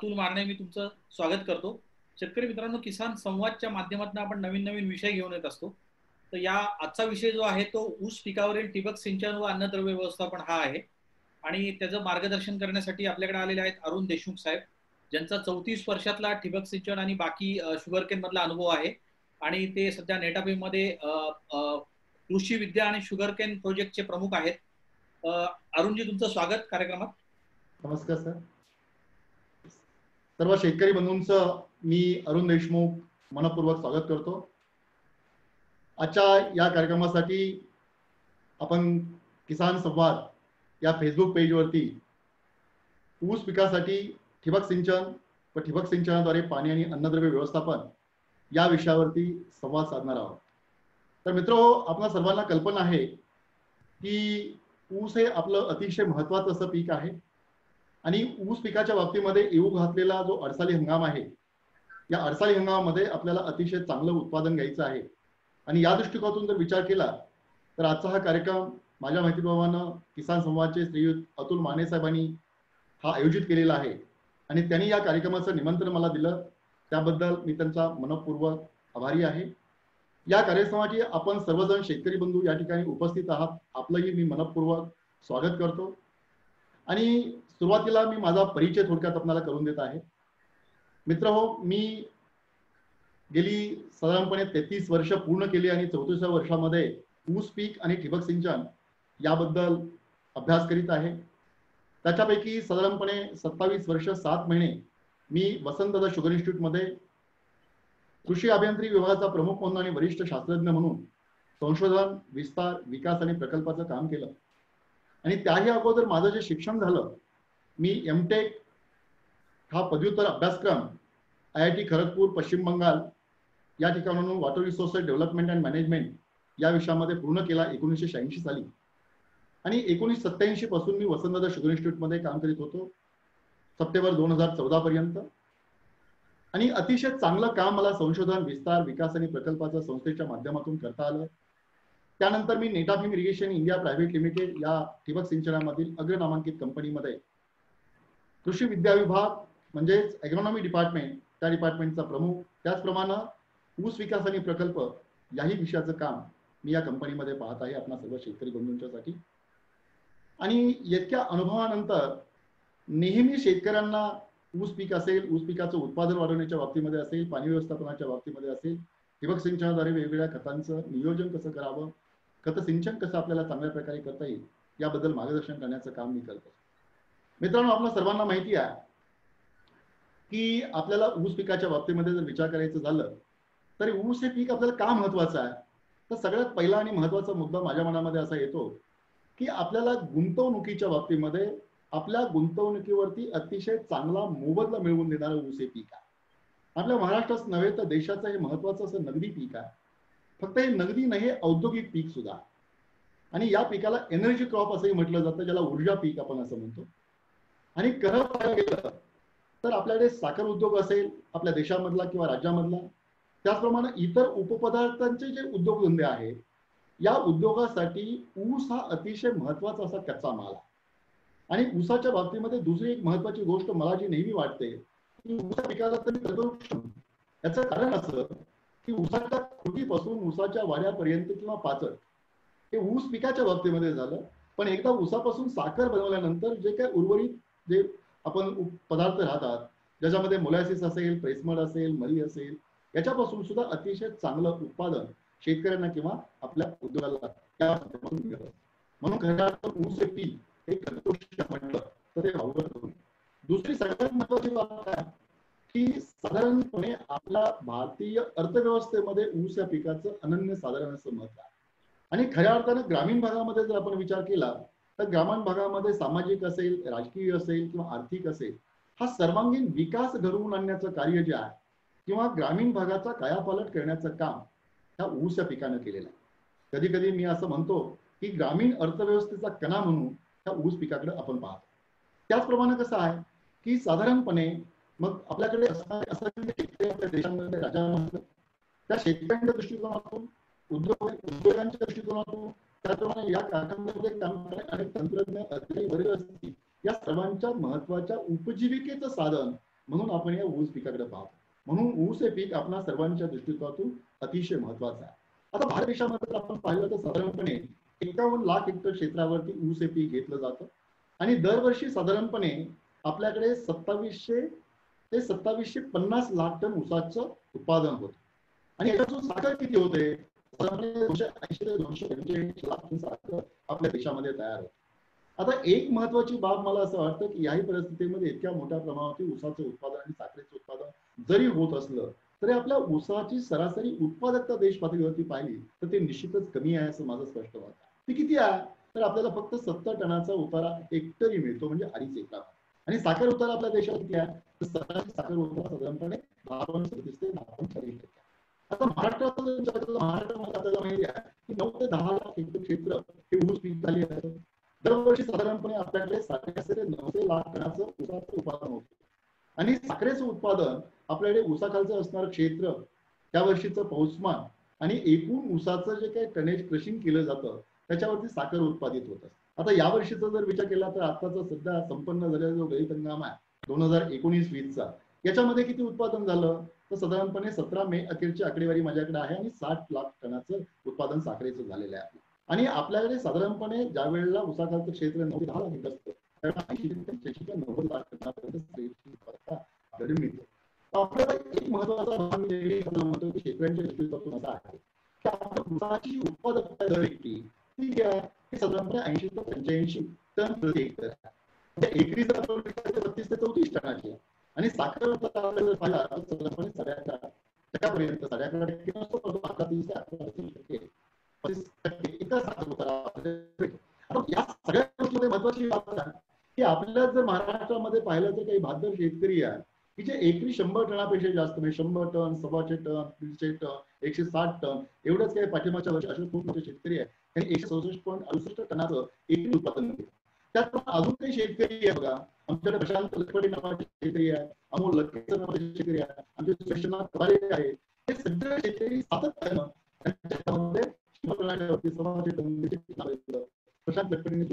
अतुल मारणे मी तुमचं स्वागत करतो. शेतकरी मित्रांनो, किसान संवादच्या माध्यमातून आपण नवीन नवीन विषय घेऊन येत असतो. तर या आजचा विषय जो आहे तो ऊस पिकावरील ठिबक सिंचन व अन्नद्रव्य व्यवस्थापन हा आहे. आणि त्याचं मार्गदर्शन करण्यासाठी आपल्याकडे आलेले आहेत अरुण देशमुख साहेब, ज्यांचा 34 वर्षातला ठिबक सिंचन आणि बाकी शुगरकेन मधला अनुभव आहे. आणि ते सध्या नेटाफेम मध्ये कृषी विद्या आणि शुगरकेन प्रोजेक्टचे प्रमुख आहेत. अरुणजी, तुमचं स्वागत कार्यक्रमात. नमस्कार सर. सर्व शेतकरी बंधूंचं मी अरुण देशमुख मनपूर्वक स्वागत करतो. आजच्या या कार्यक्रमासाठी आपण किसान संवाद या फेसबुक पेजवरती ऊस पिकासाठी ठिबक सिंचन व ठिबक सिंचनाद्वारे पाणी आणि अन्नद्रव्य व्यवस्थापन या विषयावरती संवाद साधणार आहोत. तर मित्रो, आपल्या सर्वांना कल्पना आहे की ऊस हे आपलं अतिशय महत्वाचं असं पीक आहे. आणि ऊस पिकाच्या बाबतीमध्ये येऊ घातलेला जो अडसाली हंगाम आहे, या अडसाली हंगामामध्ये आपल्याला अतिशय चांगलं उत्पादन घ्यायचं आहे. आणि या दृष्टिकोनातून जर विचार केला तर आजचा हा कार्यक्रम माझ्या माहितीप्रमाणे किसान संवादचे श्रीयुत अतुल माने साहेबांनी हा आयोजित केलेला आहे. आणि त्यांनी या कार्यक्रमाचं निमंत्रण मला दिलं, त्याबद्दल मी त्यांचा मनपूर्वक आभारी आहे. या कार्यक्रमाची आपण सर्वजण शेतकरी बंधू या ठिकाणी उपस्थित आहात, आपलंही मी मनपूर्वक स्वागत करतो. आणि सुरुवातीला मी माझा परिचय थोडक्यात आपल्याला करून देत आहे. मित्र हो, मी गेली साधारणपणे 33 वर्ष पूर्ण केली आणि 34व्या वर्षामध्ये ऊस पीक आणि ठिबक सिंचन याबद्दल अभ्यास करीत आहे. त्याच्यापैकी साधारणपणे 27 वर्ष 7 महिने मी वसंतदादा शुगर इन्स्टिट्यूटमध्ये कृषी अभियांत्रिकी विभागाचा प्रमुख म्हणून आणि वरिष्ठ शास्त्रज्ञ म्हणून संशोधन, विस्तार, विकास आणि प्रकल्पाचं काम केलं. आणि त्याही अगोदर माझं जे शिक्षण झालं, मी एमटेक हा पदव्युत्तर अभ्यासक्रम IIT खरगपूर पश्चिम बंगाल या ठिकाणाहून water resources development and management या विषयामध्ये पूर्ण केला 1986 साली. आणि 1987 पासून मी वसंतदादा शुगर इन्स्टिट्यूटमध्ये काम करीत होतो, सप्टेंबर 2014 पर्यंत. आणि अतिशय चांगलं काम मला संशोधन, विस्तार, विकास आणि प्रकल्पाच्या संस्थेच्या माध्यमातून करता आलं. त्यानंतर मी Netafim irrigation India private limited या ठिबक सिंचनामधील अग्रनामांकित कंपनीमध्ये कृषी विद्या विभाग म्हणजेच एग्रोनॉमी डिपार्टमेंट, त्या डिपार्टमेंटचा प्रमुख, त्याचप्रमाणे ऊस विकास आणि प्रकल्प याही विषयाचं काम मी या कंपनीमध्ये पाहत आहे आपल्या सर्व शेतकरी बंधूंच्यासाठी. आणि इतक्या अनुभवानंतर नेहमी शेतकऱ्यांना ऊस पीक असेल, ऊस पिकाचं उत्पादन वाढवण्याच्या बाबतीमध्ये असेल, पाणी व्यवस्थापनाच्या बाबतीमध्ये असेल, ठिबक सिंचनाद्वारे वेगवेगळ्या खतांचं नियोजन कसं करावं, खत सिंचन कसं आपल्याला चांगल्या प्रकारे करता येईल याबद्दल मार्गदर्शन करण्याचं काम मी करतो. मित्रांनो, आपल्या सर्वांना माहिती आहे की आपल्याला ऊस पिकाच्या बाबतीमध्ये जर विचार करायचं झालं तर ऊस हे पीक आपल्याला का महत्वाचं आहे, तर सगळ्यात पहिला आणि महत्वाचा मुद्दा माझ्या मनामध्ये असा येतो की आपल्याला गुंतवणुकीच्या बाबतीमध्ये आपल्या गुंतवणुकीवरती अतिशय चांगला मोबदला मिळवून देणारं ऊस हे पीक आहे. आपल्या महाराष्ट्रात नव्हे तर देशाचं हे महत्वाचं असं नगदी पीक आहे. फक्त हे नगदी नाही, हे औद्योगिक पीक सुद्धा. आणि या पिकाला एनर्जी क्रॉप असंही म्हटलं जातं, ज्याला ऊर्जा पीक आपण असं म्हणतो. आणि खरं पाहायला गेलं तर आपल्याकडे साखर उद्योग असेल आपल्या देशामधला किंवा राज्यामधला, त्याचप्रमाणे इतर उपपदार्थांचे जे उद्योगधंदे आहेत, या उद्योगासाठी ऊस हा अतिशय महत्वाचा असा कच्चा माल आहे. आणि ऊसाच्या बाबतीमध्ये दुसरी एक महत्वाची गोष्ट मला जी नेहमी वाटते की ऊस पिकाला तरी प्रदूषण, याचं कारण असं की ऊसाच्या खुटीपासून ऊसाच्या वाड्यापर्यंत किंवा पाचट हे ऊस पिकाच्या बाबतीमध्ये झालं. पण एकदा ऊसापासून साखर बनवल्यानंतर जे काही उर्वरित जे आपण पदार्थ राहतात, ज्याच्यामध्ये मोलॅसिस असेल, प्रेसमड असेल, मली असेल, याच्यापासून सुद्धा अतिशय चांगलं उत्पादन शेतकऱ्यांना किंवा आपल्या उद्योगाला मिळतं. म्हणून खऱ्या अर्थानं ऊस हे पीक एक म्हटलं तर ते वावगं करून. दुसरी सगळ्यात महत्वाची बाब आहे की साधारणपणे आपल्या भारतीय अर्थव्यवस्थेमध्ये ऊस या पिकाचं अनन्य साधारण असं महत्व आहे. आणि खऱ्या अर्थानं ग्रामीण भागामध्ये जर आपण विचार केला तर ग्रामीण भागामध्ये सामाजिक असेल, राजकीय असेल किंवा आर्थिक असेल, हा सर्वांगीण विकास घडवून आणण्याचं कार्य जे आहे किंवा ग्रामीण भागाचा कायापालट करण्याचं काम ह्या ऊस या पिकानं केलेलं आहे. कधी कधी मी असं म्हणतो की ग्रामीण अर्थव्यवस्थेचा कणा म्हणून त्या ऊस पिकाकडे आपण पाहतो. त्याचप्रमाणे कसं आहे की साधारणपणे मग आपल्याकडे आपल्या देशामध्ये राज्यामध्ये त्या शेतकऱ्यांच्या दृष्टिकोनातून, उद्योगांच्या दृष्टिकोनातून, त्याचप्रमाणे या कारखान्यामध्ये काम करणारे अनेक तंत्रज्ञ, अधिकारी वर्ग असतील, या सर्वांच्या महत्वाच्या उपजीविकेचं साधन म्हणून आपण या ऊस पिकाकडे पाहतो. म्हणून ऊस हे पीक आपल्या सर्वांच्या दृष्टिकोनातून अतिशय महत्वाचं आहे. आता भारत देशामध्ये आपण पाहिलं तर साधारणपणे 51 लाख हेक्टर क्षेत्रावरती ऊस हे पीक घेतलं जातं आणि दरवर्षी साधारणपणे आपल्याकडे 2700 ते 2750 लाख टन ऊसाचं उत्पादन होतं आणि याच्यातून साखर किती होते, साधारणपणे 280 ते 285 लाख टन साखर आपल्या देशामध्ये तयार होते. आता एक महत्वाची बाब मला असं वाटतं की याही परिस्थितीमध्ये इतक्या मोठ्या प्रमाणावरती ऊसाचं उत्पादन आणि साखरेचं उत्पादन जरी होत असलं तरी आपल्या ऊसाची सरासरी उत्पादकता देश पातळीवरती पाहिली तर ते निश्चितच कमी आहे असं माझं स्पष्ट मत आहे. ती किती आहे तर आपल्याला फक्त 70 टनाचा उतारा हेक्टरी मिळतो, म्हणजे 2.5 एकर. आणि साखर उतारा आपल्या देशात किती आहे तर सरासरी साखर उतारा साधारणपणे 10.37 ते 10.40 टक्के. आता महाराष्ट्रामध्ये आपल्याला माहिती आहे की 9 ते 10 लाख हेक्टर क्षेत्र हे ऊस पीक झाले आहे. दरवर्षी साधारणपणे आपल्याकडे 700 ते 900 लाख टनाचं ऊसाचं उत्पादन होतं आणि साखरेचं उत्पादन आपल्याकडे ऊसाखालचं असणारं क्षेत्र, त्या वर्षीचं पाऊसमान आणि एकूण ऊसाचं जे काही टनेज क्रशिंग केलं जातं त्याच्यावरती साखर उत्पादित होतं. आता या वर्षीचा जर विचार केला तर आताचा सध्या संपन्न झालेला जो गळीत हंगाम आहे 2019-20चा, याच्यामध्ये किती उत्पादन झालं तर साधारणपणे 17 मे अखेरची आकडेवारी माझ्याकडे आहे आणि 60 लाख टनाचं उत्पादन साखरेचं झालेलं आहे. आणि आपल्याकडे साधारणपणे ज्या वेळेला ऊसाखालचं क्षेत्र 9 ते 10 लाख हेक्टर असतं त्यावेळेला 80 ते 90 लाख टनापर्यंत आपल्याला मिळतं. आपल्याला एक महत्वाचा भाग म्हणतो की शेतकऱ्यांच्या दृष्टीकोनातून असा आहे की आपण ऊसाची उत्पादकता दर एकरी ती आहे साधारणपणे 80 ते 85 टन प्रति हेक्टर आहे. एकरी जर आपण 32 ते 34 टनाची आहे आणि साखर आपल्याला पाहिला तर साधारणपणे 11.5 टक्क्यापर्यंत 11.5 टक्के नसतो परंतु 11 ते 18 टक्के. या सगळ्या गोष्टीमध्ये महत्वाची बाब आहे की आपल्याला जर महाराष्ट्रामध्ये पाहिलं तर काही बहादर शेतकरी आहे की जे एकरी 100 टनापेक्षा जास्त म्हणजे 100 टन 125 टन 300 टन 160 टन एवढंच काही पाठिंबाच्या वर्षी असे खूप मोठे शेतकरी आहे त्यांनी 167.68 टनाचं एकरी उत्पादन केलं. त्यात अजून काही शेतकरी आहे बघा, आमच्याकडे प्रशांत लखपती नावाचे शेतकरी आहे, अमोल लखपती नावाचे शेतकरी आहे, आमचे सुरेशनाथ कवारे आहे, हे सगळे शेतकरी सातत्यानं त्याच्यामध्ये प्रशांत लखपतींनी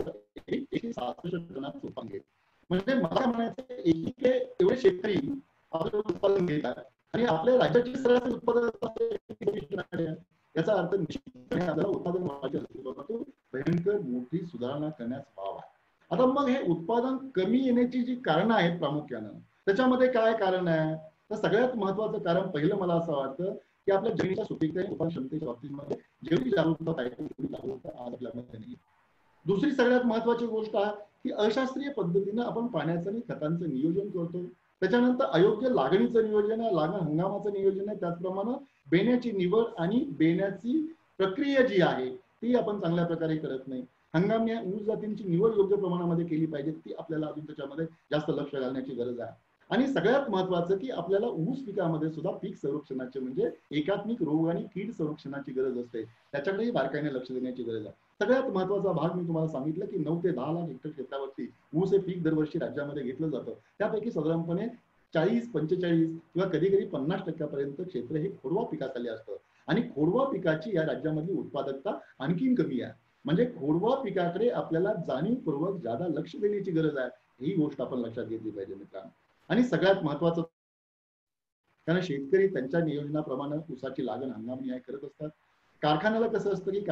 167 टनाचं उत्पादन केलं. म्हणजे मला म्हणायचं एवढे शेतकरी आपलं उत्पादन घेतात आणि आपल्या राज्याची सरासरी उत्पादन याचा अर्थ निश्चितपणे आपल्याला उत्पादन वाढायचं भयंकर मोठी सुधारणा करण्यास वाव आहे. आता मग हे उत्पादन कमी येण्याची जी कारणं आहेत प्रामुख्यानं त्याच्यामध्ये काय कारण आहे तर सगळ्यात महत्वाचं कारण पहिलं मला असं वाटतं की आपल्या जमिनीच्या सुपीकता आणि उत्पादन क्षमतेच्या बाबतीमध्ये जेवढी जागरूकता पाहिजे तेवढी जागरूकता आज आपल्यामध्ये नाही. दुसरी सगळ्यात महत्वाची गोष्ट आहे की अशास्त्रीय पद्धतीनं आपण पाण्याचं आणि खतांचं नियोजन करतो. त्याच्यानंतर अयोग्य लागणीचं नियोजन आहे, लागण हंगामाचं नियोजन आहे, त्याचप्रमाणे बेण्याची निवड आणि बेण्याची प्रक्रिया जी आहे ती आपण चांगल्या प्रकारे करत नाही. हंगामी ऊस जातींची निवड योग्य प्रमाणामध्ये केली पाहिजे, ती आपल्याला अजून त्याच्यामध्ये जास्त लक्ष घालण्याची गरज आहे. आणि सगळ्यात महत्वाचं की आपल्याला ऊस पिकामध्ये सुद्धा पीक संरक्षणाचे म्हणजे एकात्मिक रोग आणि कीड संरक्षणाची गरज असते, त्याच्याकडेही बारकाईने लक्ष देण्याची गरज आहे. सगळ्यात महत्वाचा भाग मी तुम्हाला सांगितलं की 9 ते 10 लाख हेक्टर क्षेत्रावरती ऊस हे पीक दरवर्षी राज्यामध्ये घेतलं जातं. त्यापैकी साधारणपणे 40-45 किंवा कधी कधी 50% क्षेत्र हे खोडवा पिकाखाली असतं आणि खोडवा पिकाची या राज्यामधली उत्पादकता आणखीन कमी आहे. म्हणजे खोडवा पिकाकडे आपल्याला जाणीवपूर्वक ज्यादा लक्ष देण्याची गरज आहे, ही गोष्ट आपण लक्षात घेतली पाहिजे मित्रांनो. आणि सगळ्यात महत्वाचं कारण शेतकरी त्यांच्या नियोजनाप्रमाणे ऊसाची लागण हंगामी आहे करत असतात. कारखान्याला कसं असतं की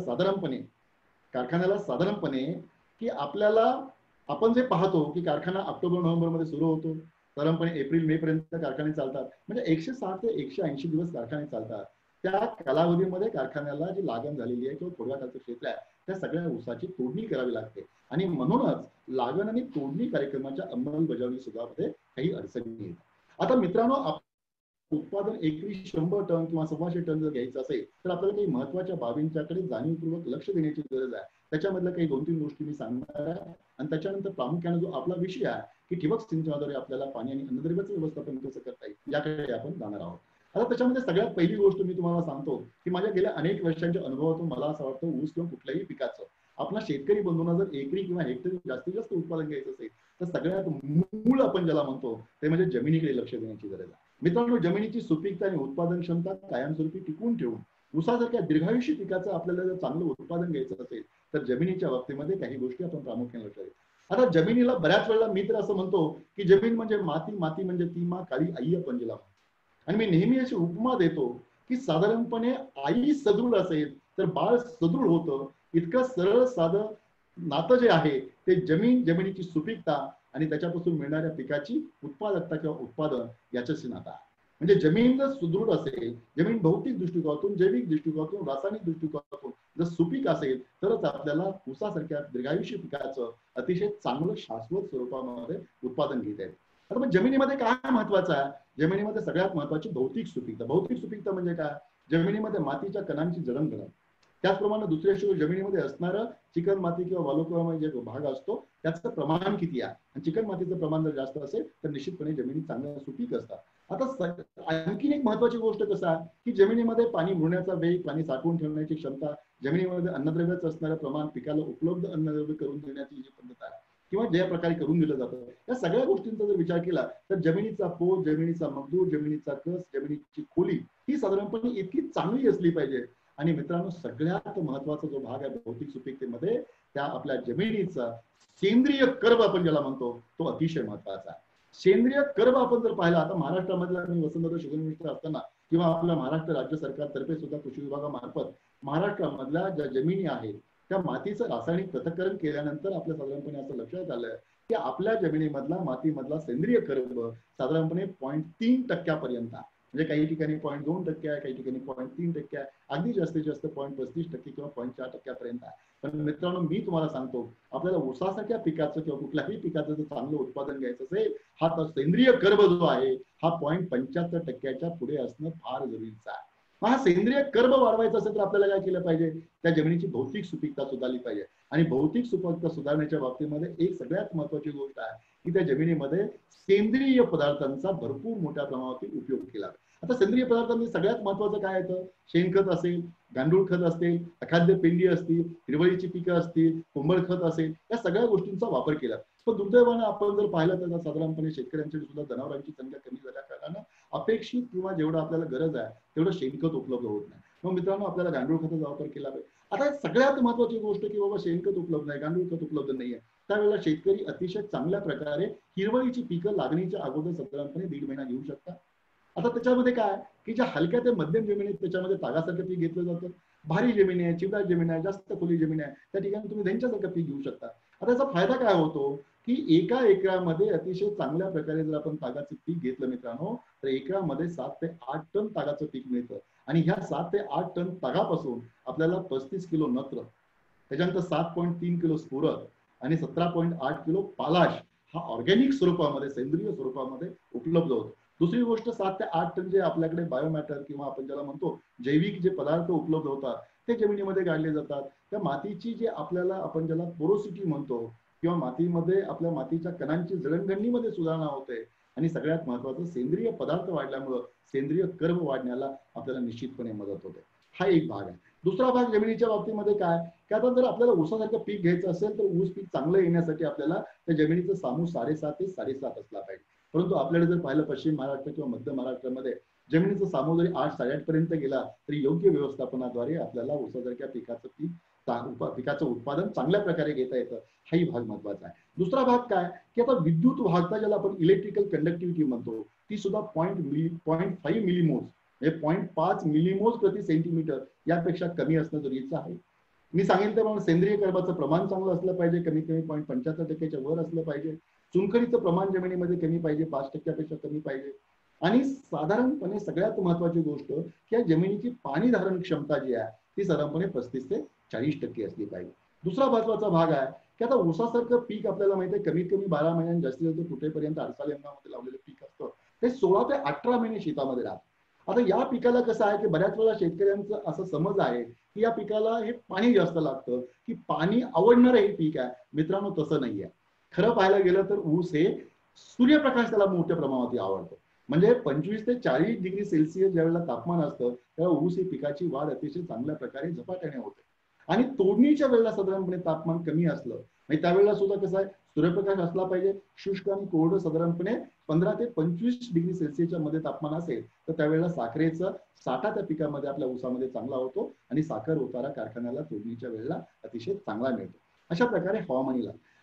कारखान्याला साधारणपणे की आपल्याला आपण जे पाहतो की कारखाना ऑक्टोबर-नोव्हेंबर मध्ये सुरू होतो, साधारणपणे एप्रिल-मे पर्यंत कारखाने चालतात, म्हणजे 160 ते 180 दिवस कारखाने चालतात. त्या कालावधीमध्ये कारखान्याला जी लागण झालेली आहे किंवा खोडव्याखालचं क्षेत्र आहे त्या सगळ्या ऊसाची तोडणी करावी लागते आणि म्हणूनच लागण आणि तोडणी कार्यक्रमाच्या अंमलबजावणी सुद्धा मध्ये काही अडचणी येतात. आता मित्रांनो, उत्पादन एकरी 100 टन किंवा 125 टन जर घ्यायचं असेल तर आपल्याला काही महत्वाच्या बाबींच्याकडे जाणीवपूर्वक लक्ष देण्याची गरज आहे. त्याच्यामधल्या काही 2-3 गोष्टी मी सांगणार आहे आणि त्याच्यानंतर प्रामुख्याने जो आपला विषय आहे की ठिबक सिंचनाद्वारे आपल्याला पाणी आणि अन्नद्रव्याचं व्यवस्थापन कसं करता येईल याकडे आपण जाणार आहोत. आता त्याच्यामध्ये सगळ्यात पहिली गोष्ट मी तुम्हाला सांगतो की माझ्या गेल्या अनेक वर्षांच्या अनुभवातून मला असं वाटतं ऊस किंवा कुठल्याही पिकाचं आपला शेतकरी बंधूंना जर एकरी किंवा हेक्टरी जास्तीत जास्त उत्पादन घ्यायचं असेल तर सगळ्यात मूळ आपण ज्याला म्हणतो ते म्हणजे जमिनीकडे लक्ष देण्याची गरज आहे. मित्रांनो, जमिनीची सुपीकता आणि उत्पादन क्षमता कायमस्वरूपी टिकवून ठेवून ऊसासारख्या दीर्घायुषी पिकाचं आपल्याला जर चांगलं उत्पादन घ्यायचं असेल तर जमिनीच्या बाबतीमध्ये काही गोष्टी आपण प्रामुख्याने लक्षात आता जमिनीला बऱ्याच वेळेला मी तर असं म्हणतो की जमीन म्हणजे माती, माती म्हणजे ती मा काळी आई आपण जिला. आणि मी नेहमी अशी उपमा देतो की साधारणपणे आई सदृढ असेल तर बाळ सदृढ होतं. इतकं सरळ साधं नातं जे आहे ते जमिनीची सुपीकता आणि त्याच्यापासून मिळणाऱ्या पिकाची उत्पादकता किंवा उत्पादन याच्याशी नातं आहे. म्हणजे जमीन जर सुदृढ असेल, जमीन भौतिक दृष्टिकोनातून, जैविक दृष्टिकोनातून, रासायनिक दृष्टिकोनातून जर सुपीक असेल तरच आपल्याला ऊसासारख्या दीर्घायुषी पिकाचं अतिशय चांगलं शाश्वत स्वरूपामध्ये उत्पादन घेता येईल. तर मग जमिनीमध्ये काय महत्वाचं आहे? जमिनीमध्ये सगळ्यात महत्वाची भौतिक सुपीकता. भौतिक सुपीकता म्हणजे काय? जमिनीमध्ये मातीच्या कणांची जडणघडण. त्याचप्रमाणे दुसऱ्या शिवाय जमिनीमध्ये असणारं चिकन माती किंवा वालुकामय जे भाग असतो त्याचं प्रमाण किती आहे, आणि चिकन मातीचं प्रमाण जर जास्त असेल तर निश्चितपणे जमिनी चांगल्या सुपीक असतात. आता आणखीन एक महत्वाची गोष्ट कसं आहे की जमिनीमध्ये पाणी मुरण्याचा वेग, पाणी साठवून ठेवण्याची क्षमता, जमिनीमध्ये अन्नद्रव्याचं असणारं प्रमाण, पिकाला उपलब्ध अन्नद्रव्य करून देण्याची जी पद्धत आहे किंवा ज्या प्रकारे करून दिलं जातं, या सगळ्या गोष्टींचा जर विचार केला तर जमिनीचा पोत, जमिनीचा मजदूर, जमिनीचा कस, जमिनीची खोली ही साधारणपणे इतकी चांगली असली पाहिजे. आणि मित्रांनो, सगळ्यात महत्वाचा जो भाग आहे भौतिक सुपीकतेमध्ये त्या आपल्या जमिनीचा सेंद्रिय कर्ब आपण ज्याला म्हणतो तो अतिशय महत्वाचा आहे. सेंद्रिय कर्ब आपण जर पाहिला, आता महाराष्ट्रामधला मी वसंतदादा शुगर मिनिस्टर असताना किंवा आपल्या महाराष्ट्र राज्य सरकारतर्फे सुद्धा कृषी विभागामार्फत महाराष्ट्रामधल्या ज्या जमिनी आहेत त्या मातीचं रासायनिक पृथक्करण केल्यानंतर आपल्या साधारणपणे असं लक्षात आलं की आपल्या जमिनीमधला मातीमधला सेंद्रिय कर्ब साधारणपणे 0.3% म्हणजे काही ठिकाणी 0.2% आहे, काही ठिकाणी 0.3% आहे, अगदी जास्तीत जास्त 0.35% किंवा 0.4% आहे. पण मित्रांनो, मी तुम्हाला सांगतो, आपल्याला ऊसासारख्या पिकाचं किंवा कुठल्याही पिकाचं जर चांगलं उत्पादन घ्यायचं असेल, हा सेंद्रिय कर्ब जो आहे हा 0.75% पुढे असणं फार जरुरीचं आहे. हा सेंद्रिय कर्ब वाढवायचा असेल तर आपल्याला काय केलं पाहिजे? त्या जमिनीची भौतिक सुपीकता सुधारली पाहिजे. आणि भौतिक सुपीकता सुधारण्याच्या बाबतीमध्ये एक सगळ्यात महत्वाची गोष्ट आहे की त्या जमिनीमध्ये सेंद्रिय पदार्थांचा भरपूर मोठ्या प्रमाणात उपयोग केला. आता सेंद्रिय पदार्थांमध्ये सगळ्यात महत्वाचं काय येतं? शेणखत असेल, गांडूळ खत असेल, अखाद्य पेंडी असतील, हिरवळीची पिकं असतील, कोंबड खत असेल, या सगळ्या गोष्टींचा वापर केला. पण दुर्दैवानं आपण जर पाहिलं तर साधारणपणे शेतकऱ्यांची सुद्धा जनावरांची संख्या कमी झाल्या कारणानं अपेक्षित किंवा जेवढं आपल्याला गरज आहे तेवढं शेणखत उपलब्ध होत नाही. मग मित्रांनो, आपल्याला गांडूळ खताचा वापर केला पाहिजे. आता सगळ्यात महत्वाची गोष्ट की बाबा शेणखत उपलब्ध नाही, गांडूळ खत उपलब्ध नाहीये, त्यावेळेला शेतकरी अतिशय चांगल्या प्रकारे हिरवळीची पिकं लागणीच्या अगोदर साधारणपणे 1.5 महिना घेऊ शकतात. आता त्याच्यामध्ये काय की ज्या हलक्या ते मध्यम जमिनीत त्याच्यामध्ये तागासारखं पीक घेतलं जातं. भारी जमीन आहे, चिवडा जमीन आहे, जास्त खोली जमीन आहे, त्या ठिकाणी तुम्ही त्यांच्यासारखं पीक घेऊ शकता. आता याचा फायदा काय होतो की एका एकरामध्ये अतिशय चांगल्या प्रकारे जर आपण तागाचं पीक घेतलं मित्रांनो तर एकरामध्ये 7 ते 8 टन तागाचं पीक मिळतं. आणि ह्या 7 ते 8 टन तागापासून आपल्याला 35 किलो नत्र, त्याच्यानंतर 7.3 किलो स्फुरद आणि 17.8 किलो पालाश हा ऑर्गॅनिक स्वरूपामध्ये, सेंद्रिय स्वरूपामध्ये उपलब्ध होतो. दुसरी गोष्ट, 7 ते 8 टन जे आपल्याकडे बायोमॅटर किंवा आपण ज्याला म्हणतो जैविक जे पदार्थ उपलब्ध होतात ते जमिनीमध्ये गाडले जातात. त्या मातीची जे आपल्याला आपण ज्याला पोरोसिटी म्हणतो किंवा मातीमध्ये आपल्या मातीच्या कणांची जडणघडणीमध्ये सुधारणा होते. आणि सगळ्यात महत्वाचं, सेंद्रिय पदार्थ वाढल्यामुळं सेंद्रिय कर्ब वाढण्याला आपल्याला निश्चितपणे मदत होते. हा एक भाग आहे. दुसरा भाग जमिनीच्या बाबतीमध्ये काय की आता जर आपल्याला ऊसासारखं पीक घ्यायचं असेल तर ऊस पीक चांगलं येण्यासाठी आपल्याला त्या जमिनीचं सामू 7.5 ते 7.5 असला पाहिजे. परंतु आपल्याला जर पाहिलं पश्चिम महाराष्ट्र किंवा मध्य महाराष्ट्रामध्ये जमिनीचा सामू जरी 8-8.5 पर्यंत गेला तरी योग्य व्यवस्थापनाद्वारे आपल्याला ऊसासारख्या पिकाचं उत्पादन चांगल्या प्रकारे घेता येतं. हाही भाग महत्वाचा आहे. दुसरा भाग काय की आता विद्युत वाहकता ज्याला आपण इलेक्ट्रिकल कंडक्टिव्हिटी म्हणतो ती सुद्धा 0.5 मिलीमोज म्हणजे 0.5 मिलीमोज प्रति सेंटीमीटर यापेक्षा कमी असणं जरुरीचं आहे. मी सांगितल्याप्रमाणे सेंद्रिय कर्बाचं प्रमाण चांगलं असलं पाहिजे, कमीत कमी 0.75% वर असलं पाहिजे. चुनखडीचं प्रमाण जमिनीमध्ये कमी पाहिजे, 5% कमी पाहिजे. आणि साधारणपणे सगळ्यात महत्वाची गोष्ट की या जमिनीची पाणी धारण क्षमता जी आहे ती साधारणपणे 35 ते 40% असली पाहिजे. दुसरा महत्वाचा भाग आहे की आता ऊसासारखं पीक आपल्याला माहिती आहे कमीत कमी 12 महिन्यांनी जास्तीत जास्त कुठेपर्यंत अडसाळी हंगामामध्ये लावलेलं पीक असतं ते 16 ते 18 महिने शेतामध्ये राहतं. आता या पिकाला कसं आहे की बऱ्याच वेळा शेतकऱ्यांचं असं समज आहे की या पिकाला हे पाणी जास्त लागतं, की पाणी आवडणारं हे पीक आहे. मित्रांनो, तसं नाही आहे. खरं पाहायला गेलं तर ऊस हे सूर्यप्रकाश त्याला मोठ्या प्रमाणात आवडतो. म्हणजे 25 ते 40 डिग्री सेल्सिअस ज्यावेळेला तापमान असतं तेव्हा ऊस ही पिकाची वाढ अतिशय चांगल्या प्रकारे झपाट्याने होते. आणि तोडणीच्या वेळेला साधारणपणे तापमान कमी असलं म्हणजे त्यावेळेला सुद्धा कसं आहे, सूर्यप्रकाश असला पाहिजे, शुष्क आणि कोरडं साधारणपणे 15 ते 25 डिग्री सेल्सिअसच्या मध्ये तापमान असेल तर त्यावेळेला साखरेचा साठा त्या पिकामध्ये आपल्या ऊसामध्ये चांगला होतो आणि साखर उतारा कारखान्याला तोडणीच्या वेळेला अतिशय चांगला मिळतो. अशा प्रकारे हवामानीला